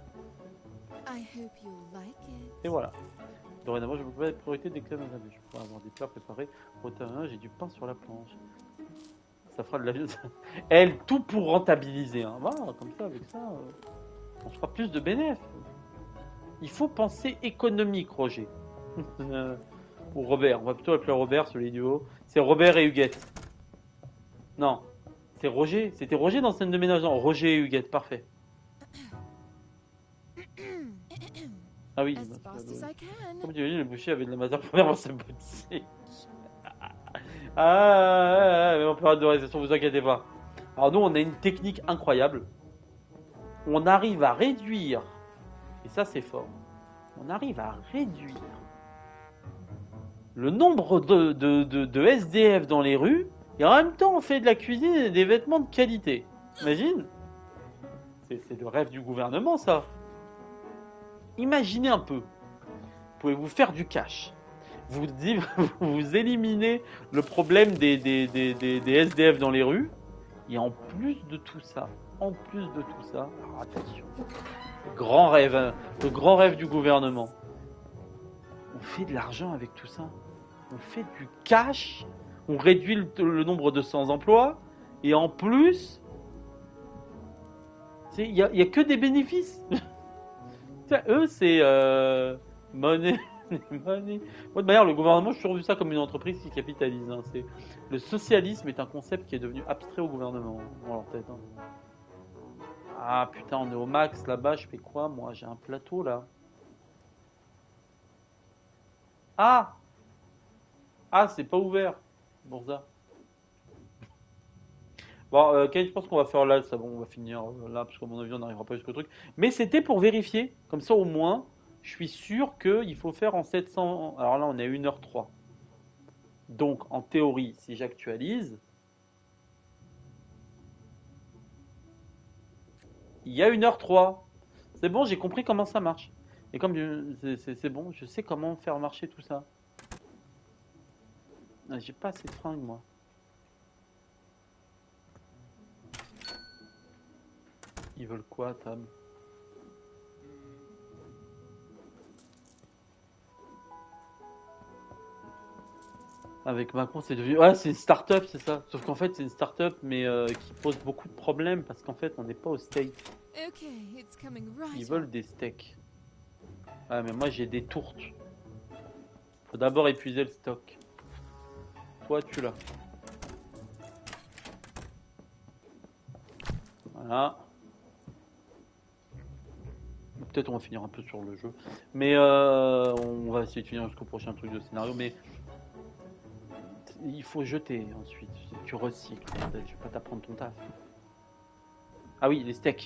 Et voilà. Dorénavant, je m'occupe de la priorité des clés dans la vie. Je pourrais avoir des plats préparés. Au terrain, j'ai du pain sur la planche. Ça fera de la viande. Elle, tout pour rentabiliser. Hein. Voilà, comme ça, avec ça, euh, on fera plus de bénéfices. Il faut penser économique, Roger. Ou Robert. On va plutôt appeler Robert, celui du haut. C'est Robert et Huguette. Non. C'est Roger. C'était Roger dans scène de ménage. Non, Roger et Huguette. Parfait. Ah oui. Bah, comme tu dis, le boucher avait de la matière première dans sa boutique. Ah, mais on peut de réalisation, vous inquiétez pas. Alors nous, on a une technique incroyable. On arrive à réduire, et ça c'est fort, on arrive à réduire le nombre de, de, de, de S D F dans les rues, et en même temps on fait de la cuisine et des vêtements de qualité. Imagine. C'est, c'est le rêve du gouvernement, ça. Imaginez un peu. Pouvez-vous faire du cash? Vous, vous éliminez le problème des, des, des, des, des S D F dans les rues, et en plus de tout ça, en plus de tout ça, alors attention, grand rêve, hein, le grand rêve du gouvernement, on fait de l'argent avec tout ça, on fait du cash, on réduit le, le nombre de sans emplois, et en plus, il n'y a, y a que des bénéfices. Eux, c'est euh, monnaie. Money. Bon, de manière, le gouvernement, je suis toujours vu ça comme une entreprise qui capitalise. Hein. C'est... Le socialisme est un concept qui est devenu abstrait au gouvernement, dans leur tête. Hein. Ah putain, on est au max là-bas, je fais quoi moi? J'ai un plateau là. Ah Ah, c'est pas ouvert. Bon, ça. Bon, euh, Kate, je pense qu'on va faire là, ça bon, on va finir euh, là, parce qu'à mon avis, on n'arrivera pas jusqu'au truc. Mais c'était pour vérifier, comme ça au moins. Je suis sûr qu'il faut faire en sept cents... Alors là, on est à une heure trois. Donc, en théorie, si j'actualise, il y a une heure trois. C'est bon, j'ai compris comment ça marche. Et comme je... c'est, c'est, c'est bon, je sais comment faire marcher tout ça. Ah, j'ai pas assez de fringues, moi. Ils veulent quoi, Tab? Avec Macron, c'est devenu... Ouais, c'est une start-up, c'est ça. Sauf qu'en fait, c'est une start-up, mais euh, qui pose beaucoup de problèmes, parce qu'en fait, on n'est pas au steak. Ils veulent des steaks. Ah, mais moi, j'ai des tourtes. Faut d'abord épuiser le stock. Toi, tu l'as. Voilà. Peut-être on va finir un peu sur le jeu. Mais euh, on va essayer de finir jusqu'au prochain truc de scénario, mais... Il faut jeter ensuite, tu recycles, je vais pas t'apprendre ton taf. Ah oui, les steaks.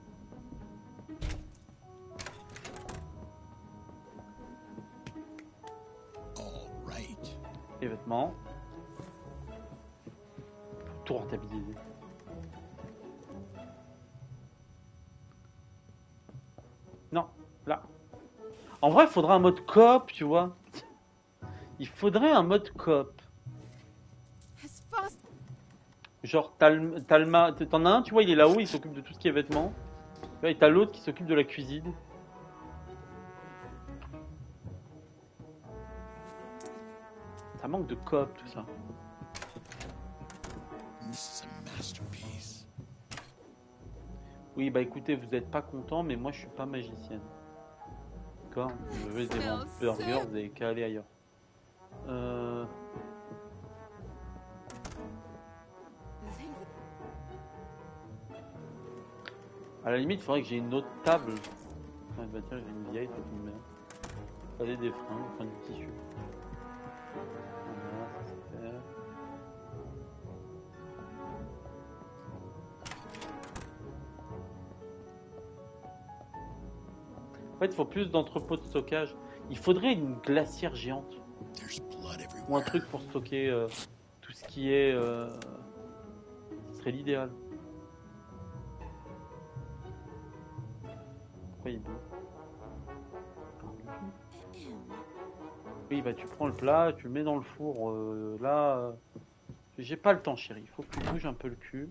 Right. Les vêtements. Tout rentabiliser. Non, là. En vrai, il faudrait un mode coop, tu vois. Il faudrait un mode coop. Genre, Talma, t'en as un, tu vois, il est là-haut, il s'occupe de tout ce qui est vêtements. Et t'as l'autre qui s'occupe de la cuisine. Ça manque de coop tout ça. This is a masterpiece. Oui, bah écoutez, vous êtes pas content, mais moi je suis pas magicienne. D'accord? Je veux des bons burgers, vous avez qu'à aller ailleurs. Euh... À la limite, il faudrait que j'ai une autre table. Ah, bah tiens, j'ai une vieille, ça tombe bien. Fallait des fringues, enfin du tissu. Voilà, ça c'est fait. En fait, il faut plus d'entrepôts de stockage. Il faudrait une glacière géante. There's blood Ou un everywhere. truc pour stocker euh, tout ce qui est... Euh... Ce serait l'idéal. Pourquoi il bouge? Oui, bah tu prends le plat, tu le mets dans le four. Euh, là, euh, j'ai pas le temps, chérie. Il faut que tu bouges un peu le cul.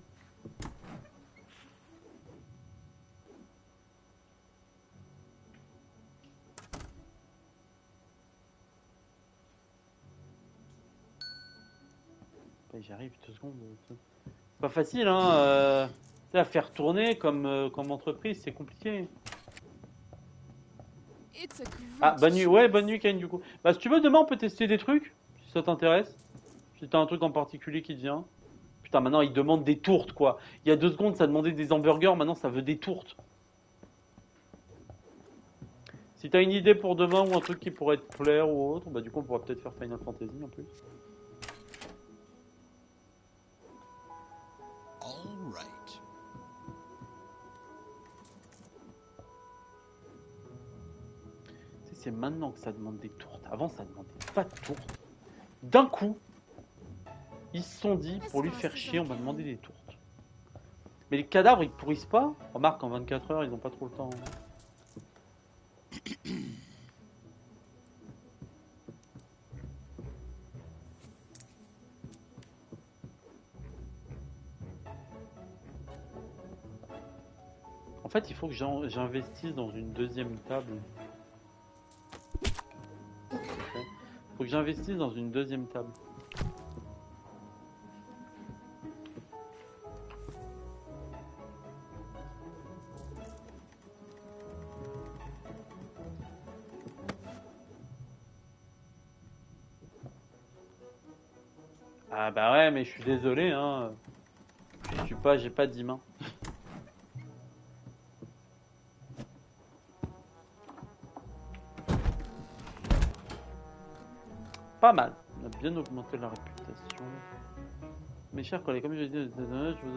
Bah, j'arrive deux secondes. C'est pas facile, hein. Euh, tu sais, à faire tourner comme, euh, comme entreprise, c'est compliqué. It's a great Ah, bonne nuit. Ouais, choice. bonne nuit, Ken, du coup. Bah, si tu veux, demain, on peut tester des trucs, si ça t'intéresse. Si t'as un truc en particulier qui te vient. Putain, maintenant, ils demandent des tourtes, quoi. Il y a deux secondes, ça demandait des hamburgers, maintenant, ça veut des tourtes. Si t'as une idée pour demain ou un truc qui pourrait te plaire ou autre, bah, du coup, on pourra peut-être faire Final Fantasy en plus. All right. Tu sais, c'est maintenant que ça demande des tourtes. Avant, ça demandait pas de tourtes. D'un coup, ils se sont dit, pour lui faire chier, on va demander des tourtes. Mais les cadavres, ils pourrissent pas. Remarque, en vingt-quatre heures, ils ont pas trop le temps. En fait, il faut que j'en- j'investisse dans une deuxième table. Il faut que j'investisse dans une deuxième table. Ah bah ouais, mais je suis désolé, hein. Je suis pas, j'ai pas dix mains. Pas mal. On a bien augmenté la réputation. Mes chers collègues, comme je l'ai dit, je vous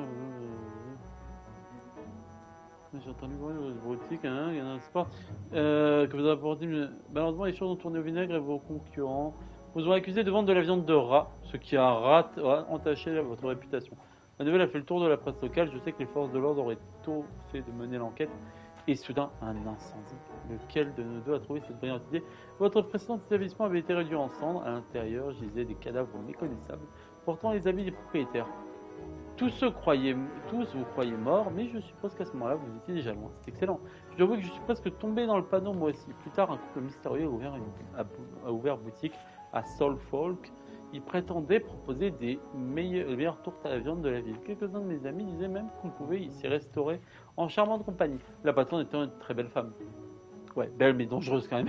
j'ai entendu parler de votre boutique, hein, il y en a un sport euh, que vous avez apporté. Mais malheureusement, les choses ont tourné au vinaigre et vos concurrents vous ont accusé de vendre de la viande de rat, ce qui a rat, a entaché votre réputation. La nouvelle a fait le tour de la presse locale. Je sais que les forces de l'ordre auraient tôt fait de mener l'enquête. Et soudain, un incendie. Lequel de nous deux a trouvé cette brillante idée? Votre précédent établissement avait été réduit en cendres. À l'intérieur gisaient des cadavres méconnaissables, portant les habits des propriétaires. Tous ceux croyaient, tous vous croyez morts, mais je suppose qu'à ce moment-là, vous étiez déjà loin. C'est excellent. Je dois avouer que je suis presque tombé dans le panneau moi aussi. Plus tard, un couple mystérieux a ouvert, une, a, a ouvert boutique à Soulfolk. Il prétendait proposer des meilleures, les meilleures tourtes à la viande de la ville. Quelques-uns de mes amis disaient même qu'on pouvait s'y restaurer en charmante compagnie. La patronne étant une très belle femme. Ouais, belle mais dangereuse quand même.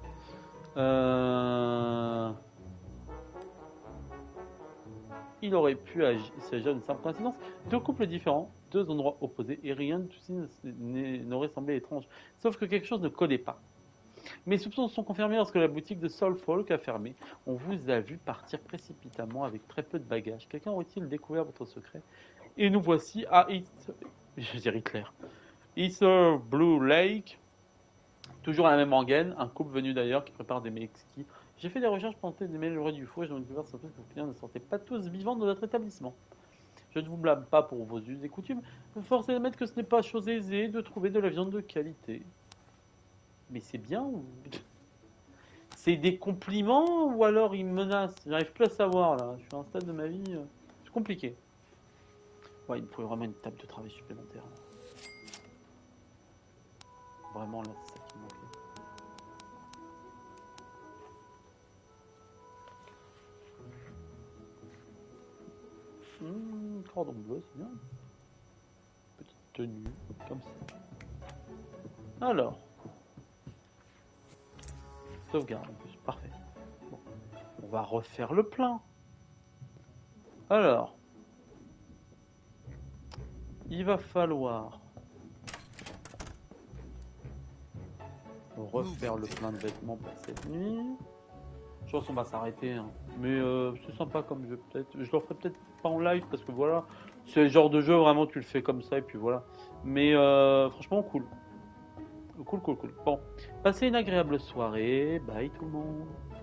Euh... Il aurait pu agir, il s'agir d'une simple coïncidence. Deux couples différents, deux endroits opposés, et rien de tout ceci n'aurait semblé étrange. Sauf que quelque chose ne collait pas. Mes soupçons sont confirmés lorsque la boutique de Soulfolk a fermé. On vous a vu partir précipitamment avec très peu de bagages. Quelqu'un aurait-il découvert votre secret? Et nous voici à East... Je veux dire Hitler. Easter Blue Lake. Toujours à la même rengaine, un couple venu d'ailleurs qui prépare des mets exquis. J'ai fait des recherches pour tenter des mélanges du four et j'en ai découvert surtout que vos clients ne sortaient pas tous vivants de notre établissement. Je ne vous blâme pas pour vos us et coutumes, force est d'admettre que ce n'est pas chose aisée de trouver de la viande de qualité. Mais c'est bien ou... C'est des compliments ou alors ils me menacent? J'arrive plus à savoir là, je suis à un stade de ma vie, euh, c'est compliqué. Ouais, il me faut vraiment une table de travail supplémentaire. Là. Vraiment là, c'est ça qui me manquait. Mmh, cordon bleu, c'est bien. Petite tenue, comme ça. Alors. Sauvegarde en plus, parfait. Bon. On va refaire le plein. Alors. Il va falloir refaire le plein de vêtements pour cette nuit. Je pense qu'on va s'arrêter, hein. Mais euh, c'est sympa comme jeu peut-être. Je le ferai peut-être pas en live parce que voilà, c'est le genre de jeu vraiment tu le fais comme ça et puis voilà. Mais euh, franchement cool. Cool, cool, cool. Bon, passez une agréable soirée. Bye tout le monde.